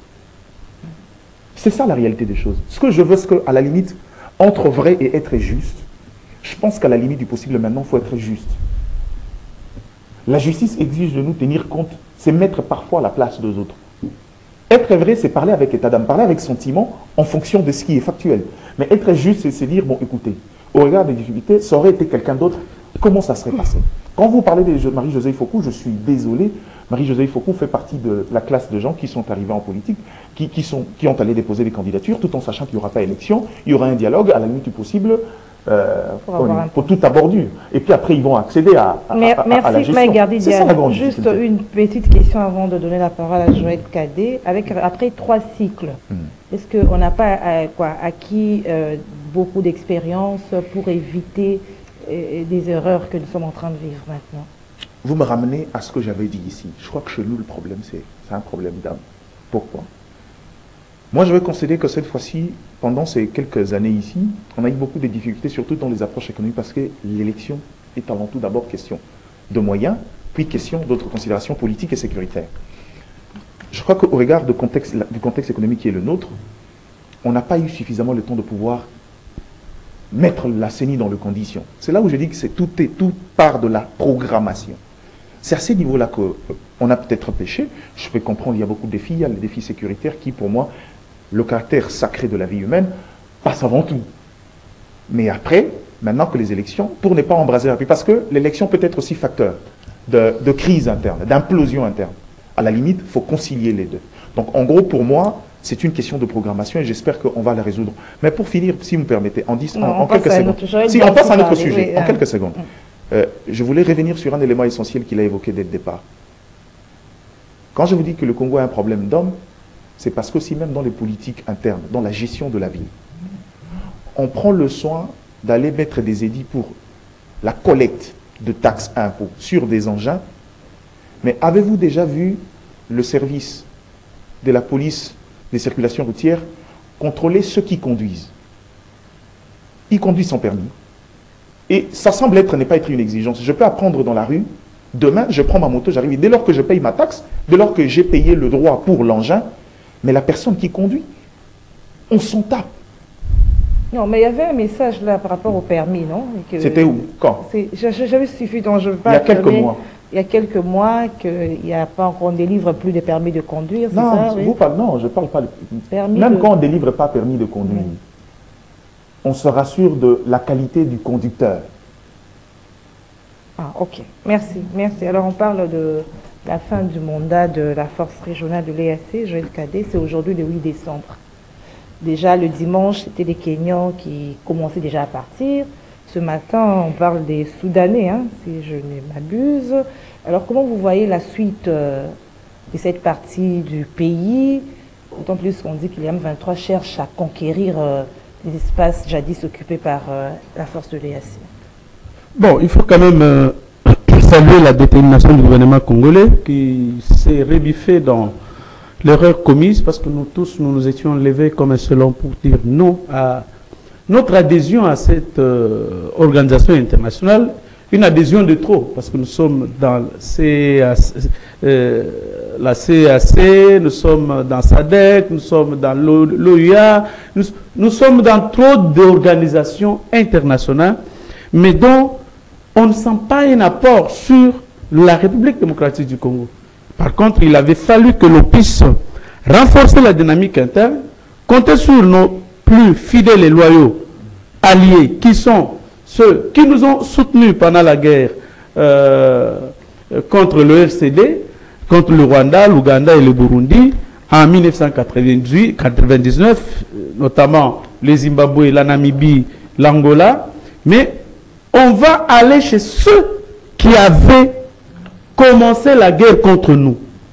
Speaker 2: C'est ça la réalité des choses. Ce que je veux, c'est qu'à la limite, entre vrai et être juste, je pense qu'à la limite du possible maintenant, il faut être juste. La justice exige de nous tenir compte, c'est mettre parfois la place des autres. Être vrai, c'est parler avec état d'âme, parler avec sentiment en fonction de ce qui est factuel. Mais être juste, c'est se dire, bon, écoutez, au regard des difficultés, ça aurait été quelqu'un d'autre, comment ça serait passé? Quand vous parlez de Marie-Josée Foucault, je suis désolé, Marie-Josée Foucault fait partie de la classe de gens qui sont arrivés en politique, qui, qui, sont, qui ont allé déposer des candidatures, tout en sachant qu'il n'y aura pas élection, il y aura un dialogue, à la limite du possible, euh, pour, pour toute à bordure. Et puis après, ils vont accéder à, à,
Speaker 1: Mer
Speaker 2: à,
Speaker 1: merci,
Speaker 2: à la gestion.
Speaker 1: C'est ça la grande Juste difficulté. Une petite question avant de donner la parole à Joël Cadet. Avec, après trois cycles, hmm. est-ce qu'on n'a pas euh, quoi, acquis euh, beaucoup d'expérience pour éviter euh, des erreurs que nous sommes en train de vivre maintenant?
Speaker 2: Vous me ramenez à ce que j'avais dit ici. Je crois que chez nous, le problème, c'est un problème d'âme. Pourquoi? Moi, je vais considérer que cette fois-ci, pendant ces quelques années ici, on a eu beaucoup de difficultés, surtout dans les approches économiques, parce que l'élection est avant tout d'abord question de moyens, puis question d'autres considérations politiques et sécuritaires. Je crois qu'au regard du contexte, du contexte économique qui est le nôtre, on n'a pas eu suffisamment le temps de pouvoir mettre la C E N I dans les conditions. C'est là où je dis que c'est tout, est, tout part de la programmation. C'est à ce niveau-là qu'on a peut-être péché. Je peux comprendre, il y a beaucoup de défis. Il y a les défis sécuritaires qui, pour moi, le caractère sacré de la vie humaine passe avant tout. Mais après, maintenant que les élections, pour ne pas embraser la vie, parce que l'élection peut être aussi facteur de, de crise interne, d'implosion interne. À la limite, il faut concilier les deux. Donc, en gros, pour moi, c'est une question de programmation et j'espère qu'on va la résoudre. Mais pour finir, si vous me permettez, en, dix, non, en, en quelques secondes. Si, on passe à un autre sujet, oui, en euh, quelques secondes. Euh, je voulais revenir sur un élément essentiel qu'il a évoqué dès le départ. Quand je vous dis que le Congo a un problème d'hommes, c'est parce qu'aussi même dans les politiques internes, dans la gestion de la ville, on prend le soin d'aller mettre des édits pour la collecte de taxes et impôts sur des engins. Mais avez-vous déjà vu le service de la police des circulations routières contrôler ceux qui conduisent? Ils conduisent sans permis. Et ça semble être, ne pas être une exigence. Je peux apprendre dans la rue, demain, je prends ma moto, j'arrive. Dès lors que je paye ma taxe, dès lors que j'ai payé le droit pour l'engin, mais la personne qui conduit, on s'en tape.
Speaker 1: Non, mais il y avait un message là par rapport au permis, non?
Speaker 2: C'était où? Quand?
Speaker 1: J'avais suffi, donc je veux pas.
Speaker 2: Il y a quelques mois.
Speaker 1: Il y a quelques mois qu'il n'y a pas, qu'on ne délivre plus de permis de conduire, c'est ça?
Speaker 2: Vous
Speaker 1: oui?
Speaker 2: parlez, non, je ne parle pas de
Speaker 1: permis.
Speaker 2: Même
Speaker 1: de...
Speaker 2: quand on ne délivre pas permis de conduire, oui. On se rassure de la qualité du conducteur.
Speaker 1: Ah, ok. Merci, merci. Alors, on parle de la fin du mandat de la force régionale de l'E A C, Joël Cadet. C'est aujourd'hui le huit décembre. Déjà, le dimanche, c'était les Kenyans qui commençaient déjà à partir. Ce matin, on parle des Soudanais, hein, si je ne m'abuse. Alors, comment vous voyez la suite euh, de cette partie du pays? D'autant plus qu'on dit qu'il y a M vingt-trois cherche à conquérir euh, les espaces jadis occupés par euh, la force de l'E A C. Bon,
Speaker 3: il faut quand même euh, saluer la détermination du gouvernement congolais qui s'est rebiffé dans l'erreur commise parce que nous tous, nous nous étions levés comme un seul homme pour dire non à notre adhésion à cette euh, organisation internationale, une adhésion de trop, parce que nous sommes dans C A C, euh, la C A C, nous sommes dans S A D C, nous sommes dans l'O U A, nous, nous sommes dans trop d'organisations internationales, mais dont on ne sent pas un apport sur la République démocratique du Congo. Par contre, il avait fallu que l'on puisse renforcer la dynamique interne, compter sur nos plus fidèles et loyaux alliés, qui sont ceux qui nous ont soutenus pendant la guerre euh, contre le R C D, contre le Rwanda, l'Ouganda et le Burundi, en mille neuf cent quatre-vingt-dix-neuf, notamment le Zimbabwe, la Namibie, l'Angola, mais on va aller chez ceux qui avaient commencé la guerre contre nous.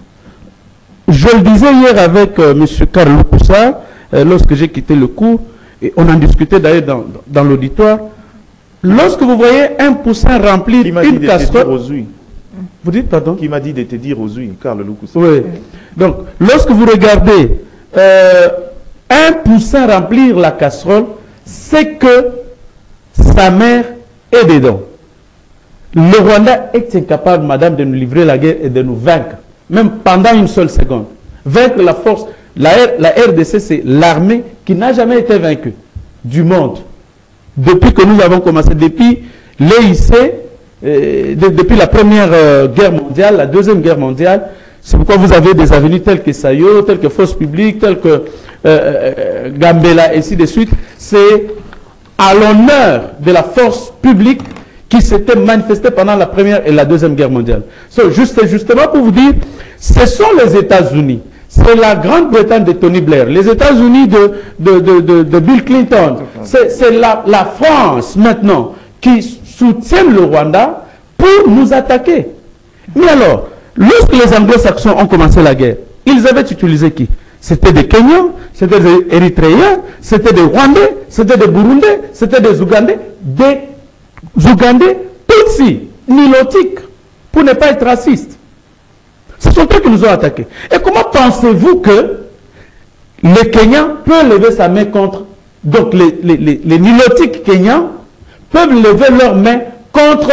Speaker 3: Je le disais hier avec euh, M. Carlo Poussa, euh, lorsque j'ai quitté le cours, et on en discutait d'ailleurs dans, dans l'auditoire. Lorsque vous voyez un poussin remplir une casserole... Vous dites, pardon?
Speaker 2: Qui m'a dit de te dire aux huiles, Carlo Poussa.
Speaker 3: Oui. Donc, lorsque vous regardez euh, un poussin remplir la casserole, c'est que sa mère est dedans. Le Rwanda est incapable, madame, de nous livrer la guerre et de nous vaincre. même pendant une seule seconde. Vaincre la force, la, R, la R D C, c'est l'armée qui n'a jamais été vaincue du monde. Depuis que nous avons commencé, depuis l'E I C, euh, de, depuis la première euh, guerre mondiale, la deuxième guerre mondiale, c'est pourquoi vous avez des avenues telles que Sayo, telles que Fosse Publique, telles que euh, euh, Gambela, et ainsi de suite. C'est à l'honneur de la force publique qui s'était manifestée pendant la première et la deuxième guerre mondiale. So, juste, justement pour vous dire, ce sont les États-Unis, c'est la Grande-Bretagne de Tony Blair, les États-Unis de, de, de, de, de Bill Clinton, c'est la, la France maintenant qui soutient le Rwanda pour nous attaquer. Mais alors, lorsque les Anglo-Saxons ont commencé la guerre, ils avaient utilisé qui? C'était des Kenyans, c'était des Érythréens, c'était des Rwandais, c'était des Burundais, c'était des Ougandais, des Ougandais, Tutsis, Nilotiques, pour ne pas être racistes. Ce sont eux qui nous ont attaqués. Et comment pensez-vous que les Kenyans peuvent lever sa main contre, donc les, les, les, les Nilotiques Kenyans peuvent lever leurs mains contre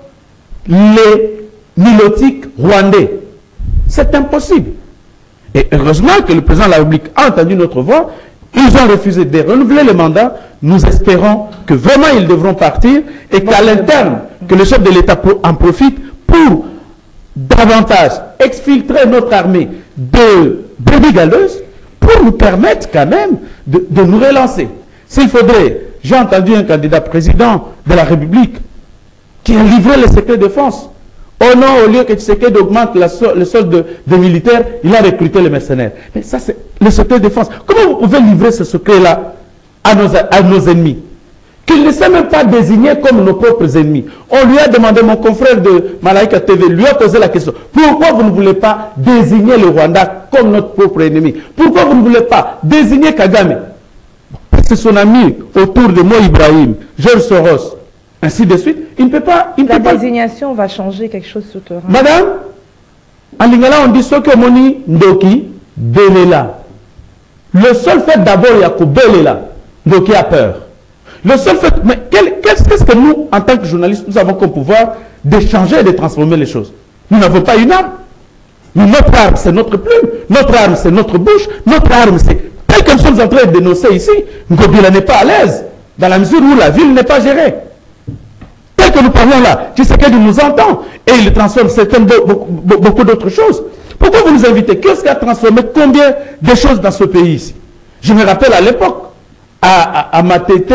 Speaker 3: les Nilotiques Rwandais? C'est impossible. Et heureusement que le président de la République a entendu notre voix, ils ont refusé de renouveler le mandat. Nous espérons que vraiment ils devront partir et qu'à l'interne, que le chef de l'État en profite pour davantage exfiltrer notre armée de brebis galeuses pour nous permettre quand même de, de nous relancer. S'il faudrait, j'ai entendu un candidat président de la République qui a livré les secrets de défense. Oh non, au lieu que Tshisekedi augmente la so le solde de, de militaires, il a recruté les mercenaires. Mais ça, c'est le secret de défense. Comment vous pouvez livrer ce secret-là à nos, à nos ennemis? Qu'ils ne s'est même pas désignés comme nos propres ennemis. On lui a demandé, mon confrère de Malaika T V lui a posé la question. Pourquoi vous ne voulez pas désigner le Rwanda comme notre propre ennemi? Pourquoi vous ne voulez pas désigner Kagame? C'est son ami autour de Mo Ibrahim, Georges Soros, ainsi de suite. Il ne peut pas... Il
Speaker 1: La
Speaker 3: peut
Speaker 1: désignation pas... va changer quelque chose sur le terrain.
Speaker 3: Madame, en lingala, on dit ce que Moni Ndoki, Belela. Le seul fait d'abord, il y a que Belela. Ndoki a peur. Le seul fait... Mais qu'est-ce que nous, en tant que journalistes, nous avons comme pouvoir d'échanger et de transformer les choses? Nous n'avons pas une arme. Mais notre arme, c'est notre plume. Notre arme, c'est notre bouche. Notre arme, c'est... Tel que nous sommes en train de dénoncer ici, Ngobila n'est pas à l'aise, dans la mesure où la ville n'est pas gérée. Tel que nous parlons là, Tshisekedi nous entend, et il transforme certaines, beaucoup, beaucoup d'autres choses. Pourquoi vous nous invitez? Qu'est-ce qui a transformé combien de choses dans ce pays ici? Je me rappelle à l'époque, à, à, à Matete,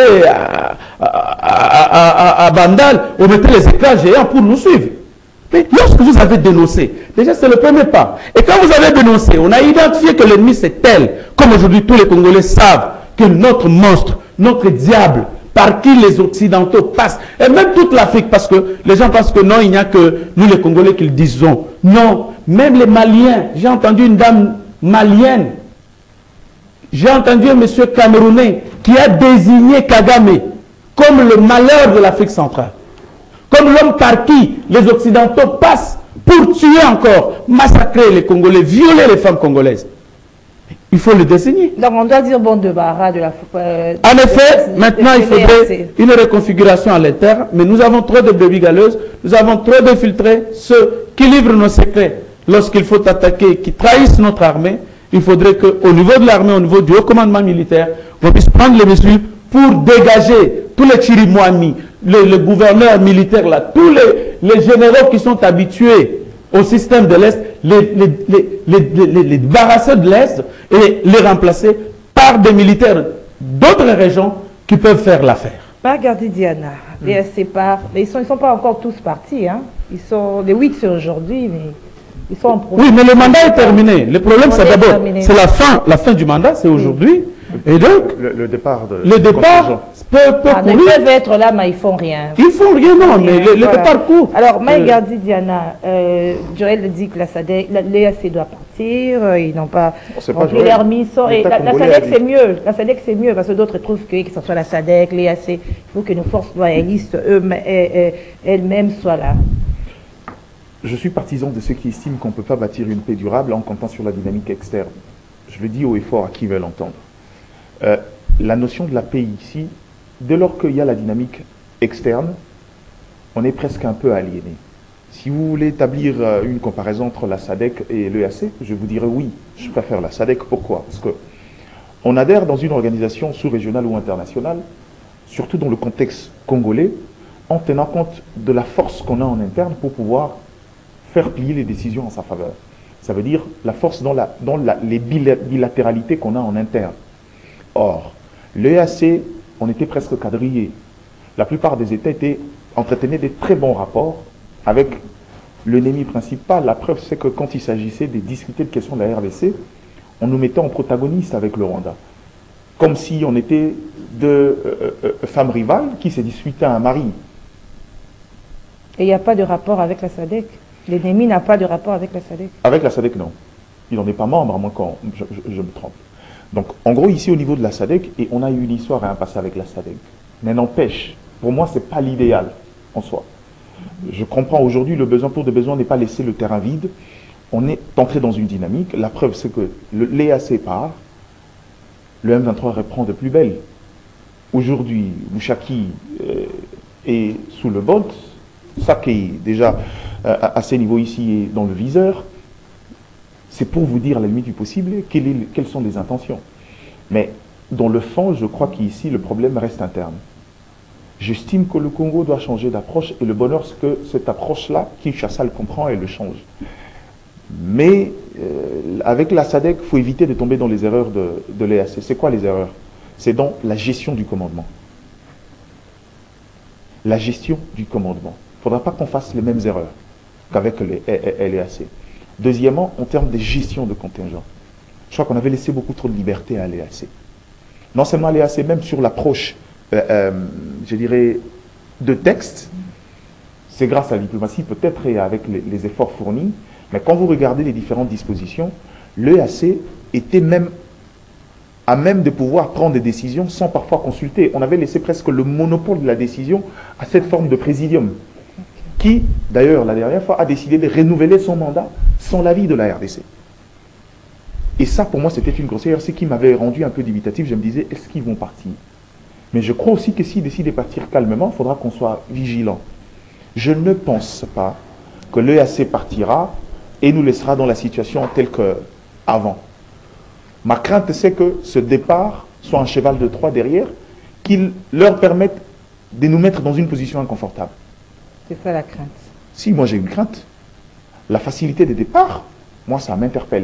Speaker 3: à, à, à, à, à Bandal, on mettait les écrans géants pour nous suivre. Mais lorsque vous avez dénoncé, déjà c'est le premier pas. Et quand vous avez dénoncé, on a identifié que l'ennemi c'est tel, comme aujourd'hui tous les Congolais savent que notre monstre, notre diable, par qui les Occidentaux passent, et même toute l'Afrique, parce que les gens pensent que non, il n'y a que nous les Congolais qui le disons. Non, même les Maliens, j'ai entendu une dame malienne, j'ai entendu un monsieur camerounais qui a désigné Kagame comme le malheur de l'Afrique centrale. Comme l'homme par qui les Occidentaux passent pour tuer encore, massacrer les Congolais, violer les femmes congolaises. Il faut le désigner.
Speaker 1: Donc on doit dire bon de Barra de la... Euh,
Speaker 3: en effet,
Speaker 1: de,
Speaker 3: maintenant
Speaker 1: de,
Speaker 3: il faudrait une reconfiguration à l'interne, mais nous avons trop de brebis galeuses, nous avons trop d'infiltrés, ceux qui livrent nos secrets lorsqu'il faut attaquer, qui trahissent notre armée. Il faudrait qu'au niveau de l'armée, au niveau du haut commandement militaire, on puisse prendre les mesures pour dégager tous les Chirimouani, le, le gouverneur militaire, là, tous les, les généraux qui sont habitués au système de l'Est, les, les, les, les, les, les, les débarrasser de l'Est et les remplacer par des militaires d'autres régions qui peuvent faire l'affaire.
Speaker 1: Regardez Diana, mm. les séparent, mais ils ne sont, ils sont pas encore tous partis. Hein. Ils sont, les huit c'est aujourd'hui, mais ils sont en procès.
Speaker 3: Oui, mais le mandat est terminé. Le problème, c'est d'abord, c'est la fin, la fin du mandat, c'est aujourd'hui. Mm. Et donc,
Speaker 2: le, le départ de
Speaker 3: le départ peut, peut
Speaker 1: ah, ils peuvent être là, mais ils font rien.
Speaker 3: Ils font rien, non, mais le, le
Speaker 1: voilà.
Speaker 3: départ court.
Speaker 1: Alors, Maïgardi, euh, Diana, euh, Joël dit que la S A D C, l'E A C doit partir, euh, ils n'ont pas rempli leur mission. Et la, la S A D C, c'est mieux. La S A D C, c'est mieux, parce que d'autres trouvent que, que ce soit la S A D C, l'E A C, il faut que nos forces loyalistes elles-mêmes soient là.
Speaker 2: Je suis partisan de ceux qui estiment qu'on ne peut pas bâtir une paix durable en comptant sur la dynamique externe. Je le dis haut et fort à qui veut l'entendre. Euh, la notion de la paix ici, dès lors qu'il y a la dynamique externe, on est presque un peu aliéné. Si vous voulez établir euh, une comparaison entre la SADC et l'E A C, je vous dirais oui, je préfère la SADC. Pourquoi? Parce que on adhère dans une organisation sous-régionale ou internationale, surtout dans le contexte congolais, en tenant compte de la force qu'on a en interne pour pouvoir faire plier les décisions en sa faveur. Ça veut dire la force dans, la, dans la, les bilatéralités qu'on a en interne. Or, l'E A C, on était presque quadrillé. La plupart des États étaient, entretenaient des très bons rapports avec l'ennemi principal. La preuve, c'est que quand il s'agissait de discuter de questions de la R D C, on nous mettait en protagoniste avec le Rwanda. Comme si on était deux euh, euh, femmes rivales qui se disputaient un mari.
Speaker 1: Et il n'y a pas de rapport avec la SADC. L'ennemi n'a pas de rapport avec la SADC.
Speaker 2: Avec la SADC, non. Il n'en est pas membre, à moins que je, je, je me trompe. Donc, en gros, ici, au niveau de la SADC, et on a eu une histoire et un passé avec la SADC. Mais n'empêche, pour moi, ce n'est pas l'idéal en soi. Je comprends aujourd'hui le besoin pour des besoins n'est pas laisser le terrain vide. On est entré dans une dynamique. La preuve, c'est que l'E A C part, le M vingt-trois reprend de plus belle. Aujourd'hui, Bouchaki euh, est sous le bolt. Saké, déjà, euh, à ces niveaux ici, est dans le viseur. C'est pour vous dire, à la limite du possible, quelle est, quelles sont les intentions. Mais dans le fond, je crois qu'ici, le problème reste interne. J'estime que le Congo doit changer d'approche, et le bonheur, c'est que cette approche-là, Kinshasa le comprend et le change. Mais euh, avec la SADC, il faut éviter de tomber dans les erreurs de, de l'E A C. C'est quoi les erreurs? C'est dans la gestion du commandement. La gestion du commandement. Il ne faudra pas qu'on fasse les mêmes erreurs qu'avec l'E A C. Deuxièmement, en termes de gestion de contingent, je crois qu'on avait laissé beaucoup trop de liberté à l'E A C. Non seulement à l'E A C, même sur l'approche, euh, euh, je dirais, de texte, c'est grâce à la diplomatie peut-être et avec les, les efforts fournis, mais quand vous regardez les différentes dispositions, l'E A C était même à même de pouvoir prendre des décisions sans parfois consulter. On avait laissé presque le monopole de la décision à cette forme de présidium, qui, d'ailleurs, la dernière fois, a décidé de renouveler son mandat sans l'avis de la R D C. Et ça, pour moi, c'était une grossière, ce qui m'avait rendu un peu dubitatif. Je me disais, est-ce qu'ils vont partir? Mais je crois aussi que s'ils décident de partir calmement, il faudra qu'on soit vigilant. Je ne pense pas que l'E A C partira et nous laissera dans la situation telle qu'avant. Ma crainte, c'est que ce départ soit un cheval de Troie derrière, qu'il leur permette de nous mettre dans une position inconfortable.
Speaker 1: C'est ça la crainte.
Speaker 2: Si, moi j'ai une crainte. La facilité des départs, moi ça m'interpelle.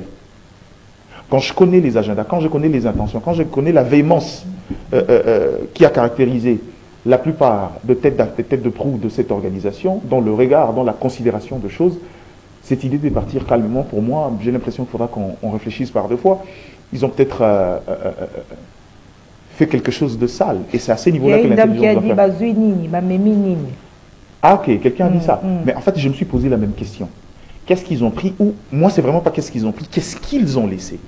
Speaker 2: Quand je connais les agendas, quand je connais les intentions, quand je connais la véhémence euh, euh, qui a caractérisé la plupart des têtes, des têtes de proue de cette organisation, dans le regard, dans la considération de choses, cette idée de partir calmement, pour moi, j'ai l'impression qu'il faudra qu'on réfléchisse par deux fois. Ils ont peut-être euh, euh, euh, fait quelque chose de sale. Et c'est à ces niveaux-là que l'intelligence doit faire.
Speaker 1: Il y a une dame qui a dit Bazuini, Mamemi.
Speaker 2: Ah ok, quelqu'un a dit
Speaker 1: mm,
Speaker 2: ça.
Speaker 1: Mm.
Speaker 2: Mais en fait, je me suis posé la même question. Qu'est-ce qu'ils ont pris? Ou, moi, c'est vraiment pas qu'est-ce qu'ils ont pris, qu'est-ce qu'ils ont laissé?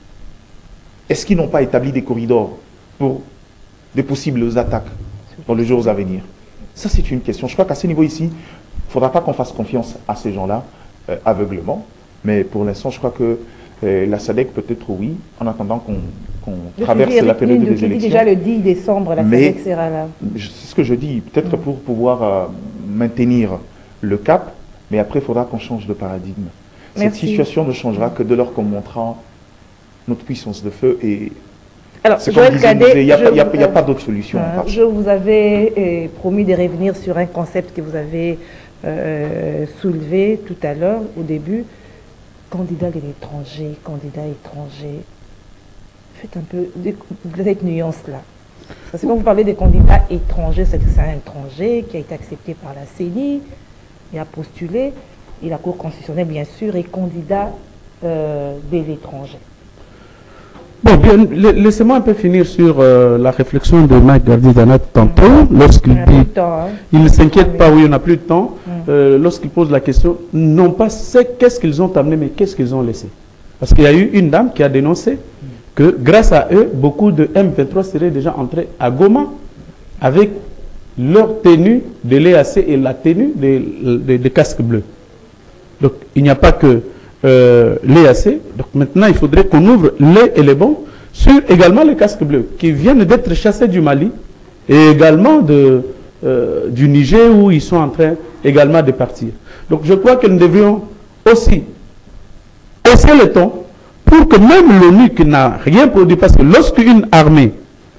Speaker 2: Est-ce qu'ils n'ont pas établi des corridors pour des possibles attaques dans les jours à venir? Ça, c'est une question. Je crois qu'à ce niveau ici, il ne faudra pas qu'on fasse confiance à ces gens-là euh, aveuglement. Mais pour l'instant, je crois que euh, la SADC peut-être oui, en attendant qu'on qu'on traverse la période des élections.
Speaker 1: Déjà le dix décembre, la
Speaker 2: Mais,
Speaker 1: SADC sera là.
Speaker 2: C'est ce que je dis, peut-être mm. pour pouvoir euh, maintenir le cap, mais après, il faudra qu'on change de paradigme. Merci. Cette situation ne changera que de lors qu'on montrera notre puissance de feu et...
Speaker 1: Alors,
Speaker 2: c'est comme disait, il n'y a, a, a pas d'autre solution.
Speaker 1: Euh, je vous avais euh, promis de revenir sur un concept que vous avez euh, soulevé tout à l'heure, au début. Candidat de l'étranger, candidat étranger. Faites un peu de, de cette nuance-là. Parce que quand vous parlez des candidats étrangers, c'est que c'est un étranger qui a été accepté par la C E N I, il a postulé, et la Cour constitutionnelle, bien sûr, est candidat euh, de l'étranger.
Speaker 3: Bon, bien, laissez-moi un peu finir sur euh, la réflexion de Mike Gardidanat tantôt, mmh. lorsqu'il dit, hein. il ne s'inquiète pas, oui, on n'a plus de temps, mmh. euh, lorsqu'il pose la question, non pas c'est qu'est-ce qu'ils ont amené, mais qu'est-ce qu'ils ont laissé. Parce qu'il y a eu une dame qui a dénoncé que grâce à eux, beaucoup de M vingt-trois seraient déjà entrés à Goma avec leur tenue de l'E A C et la tenue des de, de casques bleus. Donc, il n'y a pas que Euh, l'E A C, donc maintenant il faudrait qu'on ouvre les et les bons sur également les casques bleus qui viennent d'être chassés du Mali et également de, euh, du Niger où ils sont en train également de partir. Donc je crois que nous devrions aussi hausser le ton pour que même l'ONU qui n'a rien produit, parce que lorsqu'une armée,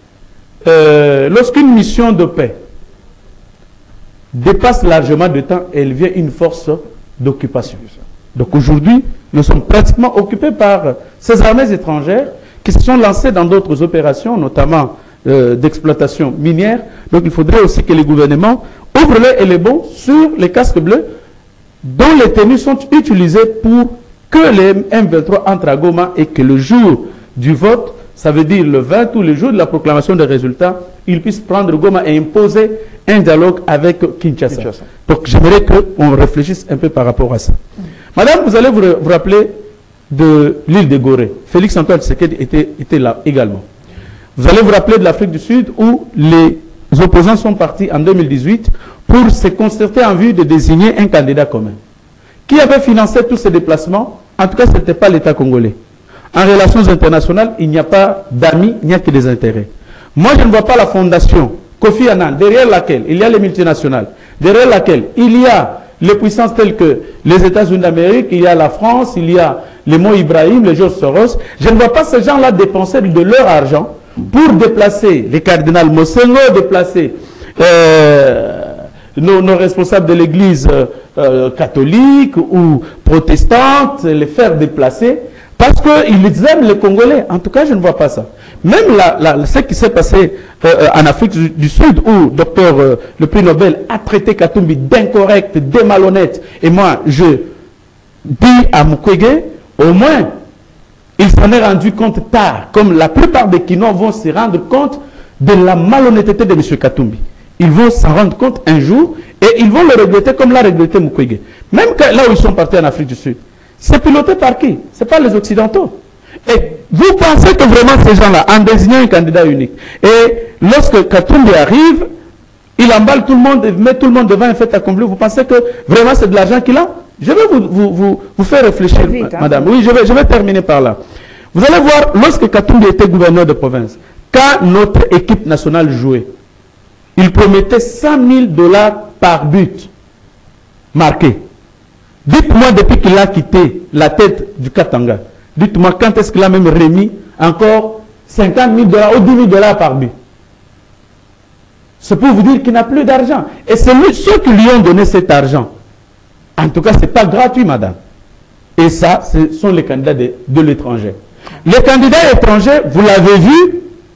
Speaker 3: euh, lorsqu'une mission de paix dépasse largement de temps, elle devient une force d'occupation. Donc aujourd'hui, nous sommes pratiquement occupés par ces armées étrangères qui se sont lancées dans d'autres opérations, notamment euh, d'exploitation minière. Donc il faudrait aussi que les gouvernements ouvrent les éléments sur les casques bleus dont les tenues sont utilisées pour que les M vingt-trois entrent à Goma et que le jour du vote, ça veut dire le vingt ou le jour de la proclamation des résultats, ils puissent prendre Goma et imposer un dialogue avec Kinshasa. Kinshasa. Donc j'aimerais qu'on réfléchisse un peu par rapport à ça. Mmh. Madame, vous allez vous, vous rappeler de l'île de Gorée. Félix Antoine Tshisekedi était, était là également. Vous allez vous rappeler de l'Afrique du Sud où les opposants sont partis en deux mille dix-huit pour se concerter en vue de désigner un candidat commun. Qui avait financé tous ces déplacements? En tout cas, ce n'était pas l'État congolais. En relations internationales, il n'y a pas d'amis, il n'y a que des intérêts. Moi, je ne vois pas la fondation Kofi Annan, derrière laquelle il y a les multinationales, derrière laquelle il y a les puissances telles que les États-Unis d'Amérique, il y a la France, il y a les Mo Ibrahim, les George Soros. Je ne vois pas ces gens-là dépenser de leur argent pour déplacer les cardinals Mosengo, déplacer euh, nos, nos responsables de l'Église euh, euh, catholique ou protestante, les faire déplacer, parce qu'ils aiment les Congolais. En tout cas, je ne vois pas ça. Même la, la, ce qui s'est passé euh, en Afrique du, du Sud, où docteur euh, le prix Nobel a traité Katumbi d'incorrect, de malhonnête, et moi, je dis à Mukwege, au moins, il s'en est rendu compte tard, comme la plupart des Kinois vont se rendre compte de la malhonnêteté de M. Katumbi. Ils vont s'en rendre compte un jour, et ils vont le regretter comme l'a regretté Mukwege. Même là où ils sont partis en Afrique du Sud, c'est piloté par qui? Ce n'est pas les Occidentaux. Et vous pensez que vraiment ces gens-là, en désignant un candidat unique, et lorsque Katumbi arrive, il emballe tout le monde, met tout le monde devant un fait accompli, vous pensez que vraiment c'est de l'argent qu'il a? Je vais vous, vous, vous, vous faire réfléchir, vite, hein, madame. Oui, je vais, je vais terminer par là. Vous allez voir, lorsque Katumbi était gouverneur de province, quand notre équipe nationale jouait, il promettait cent mille dollars par but marqué. Dites-moi, depuis qu'il a quitté la tête du Katanga, dites-moi quand est-ce qu'il a même remis encore cinquante mille dollars ou dix mille dollars par but. C'est pour vous dire qu'il n'a plus d'argent. Et c'est ceux qui lui ont donné cet argent. En tout cas, ce n'est pas gratuit, madame. Et ça, ce sont les candidats de, de l'étranger. Le candidat étranger, vous l'avez vu,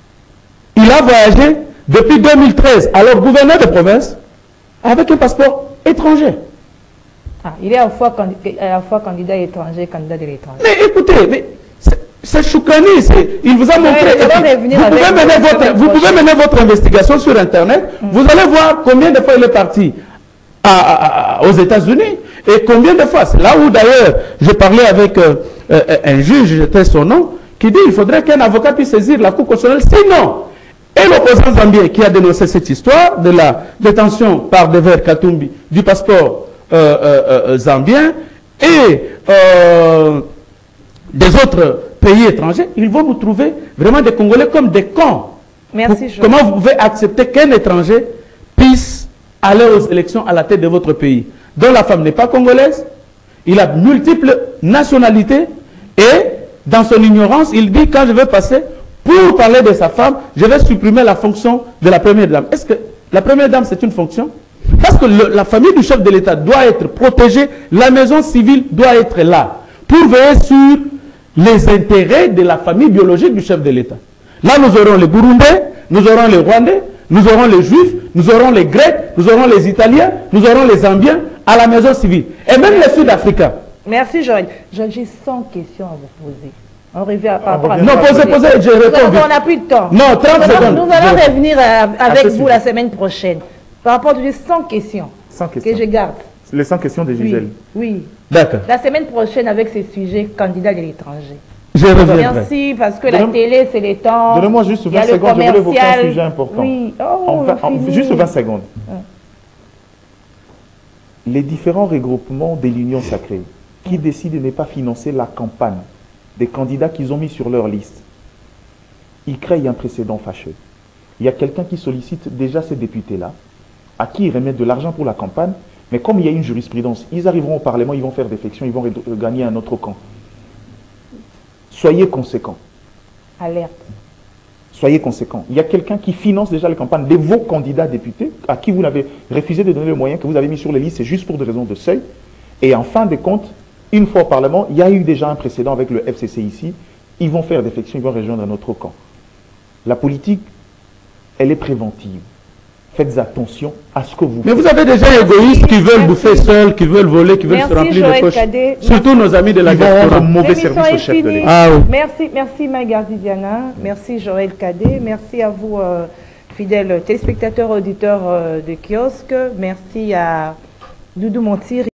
Speaker 3: il a voyagé depuis deux mille treize, alors gouverneur de province, avec un passeport étranger.
Speaker 1: Ah, il est à la, fois à la fois candidat étranger, candidat de l'étranger.
Speaker 3: Mais écoutez, c'est Choukani, il vous a montré. Ouais, vous, pouvez mener, votre, vous pouvez mener votre investigation sur Internet, mmh. vous allez voir combien de fois il est parti à, à, à, aux États-Unis et combien de fois. C'est là où d'ailleurs, je parlais avec euh, euh, un juge, j'étais son nom, qui dit qu'il faudrait qu'un avocat puisse saisir la Cour constitutionnelle, sinon. Et l'opposant zambien qui a dénoncé cette histoire de la détention par Dever Katumbi du passeport Euh, euh, euh, zambien et euh, des autres pays étrangers, ils vont nous trouver vraiment des Congolais comme des cons.
Speaker 1: Merci.
Speaker 3: Vous, comment vous pouvez accepter qu'un étranger puisse aller aux élections à la tête de votre pays, dont la femme n'est pas congolaise, il a multiples nationalités et dans son ignorance, il dit quand je vais passer pour parler de sa femme, je vais supprimer la fonction de la première dame. Est-ce que la première dame c'est une fonction? Parce que le, la famille du chef de l'État doit être protégée, la maison civile doit être là pour veiller sur les intérêts de la famille biologique du chef de l'État. Là, nous aurons les Burundais, nous aurons les Rwandais, nous aurons les Juifs, nous aurons les Grecs, nous aurons les Italiens, nous aurons les Zambiens à la maison civile. Et même les Sud-Africains.
Speaker 1: Merci, Joël. J'ai cent questions à vous poser. On revient à, à, à,
Speaker 3: non, posez, posez, je réponds.
Speaker 1: On n'a plus de temps.
Speaker 3: Non, trente
Speaker 1: nous
Speaker 3: secondes.
Speaker 1: Nous allons je... revenir avec vous sujet. La semaine prochaine. Par rapport aux cent questions,
Speaker 2: cent questions
Speaker 1: que je garde.
Speaker 2: Les cent questions de Gisèle.
Speaker 1: Oui. oui.
Speaker 3: D'accord.
Speaker 1: La semaine prochaine avec ces sujets candidats de l'étranger.
Speaker 3: Je reviendrai.
Speaker 1: Merci, parce que la télé, c'est les temps.
Speaker 2: Donnez-moi juste vingt secondes, je voulais évoquer un sujet important.
Speaker 1: Oui. Oh,
Speaker 2: en vingt, en, juste vingt secondes.
Speaker 1: Hum.
Speaker 2: Les différents regroupements de l'Union sacrée qui hum. décident de ne pas financer la campagne des candidats qu'ils ont mis sur leur liste, ils créent un précédent fâcheux. Il y a quelqu'un qui sollicite déjà ces députés-là, à qui ils remettent de l'argent pour la campagne, Mais comme il y a une jurisprudence, ils arriveront au Parlement, ils vont faire défection, ils vont gagner un autre camp. Soyez conséquents.
Speaker 1: Alerte.
Speaker 2: Soyez conséquents. Il y a quelqu'un qui finance déjà les campagnes de vos candidats députés, à qui vous n'avez refusé de donner le moyen que vous avez mis sur les listes, c'est juste pour des raisons de seuil. Et en fin de compte, une fois au Parlement, il y a eu déjà un précédent avec le F C C ici, ils vont faire défection, ils vont rejoindre un autre camp. La politique, elle est préventive. Faites attention à ce que vous
Speaker 3: Mais
Speaker 2: faites.
Speaker 3: vous avez des gens égoïstes qui veulent bouffer seuls, qui veulent voler, qui veulent
Speaker 1: Merci,
Speaker 3: se remplir
Speaker 1: Joël
Speaker 3: les poches.
Speaker 1: Cadet.
Speaker 3: Surtout nos amis de la
Speaker 2: Ils vont rendre
Speaker 3: diaspora.
Speaker 2: un mauvais
Speaker 1: L'émission
Speaker 2: service au
Speaker 1: est
Speaker 2: chef de
Speaker 1: finie.
Speaker 2: l'État.
Speaker 3: Ah oui.
Speaker 1: Merci, merci Magardi Diana, merci Joël Cadet, merci à vous euh, fidèles téléspectateurs, auditeurs euh, de Kiosque, merci à Doudou Montir.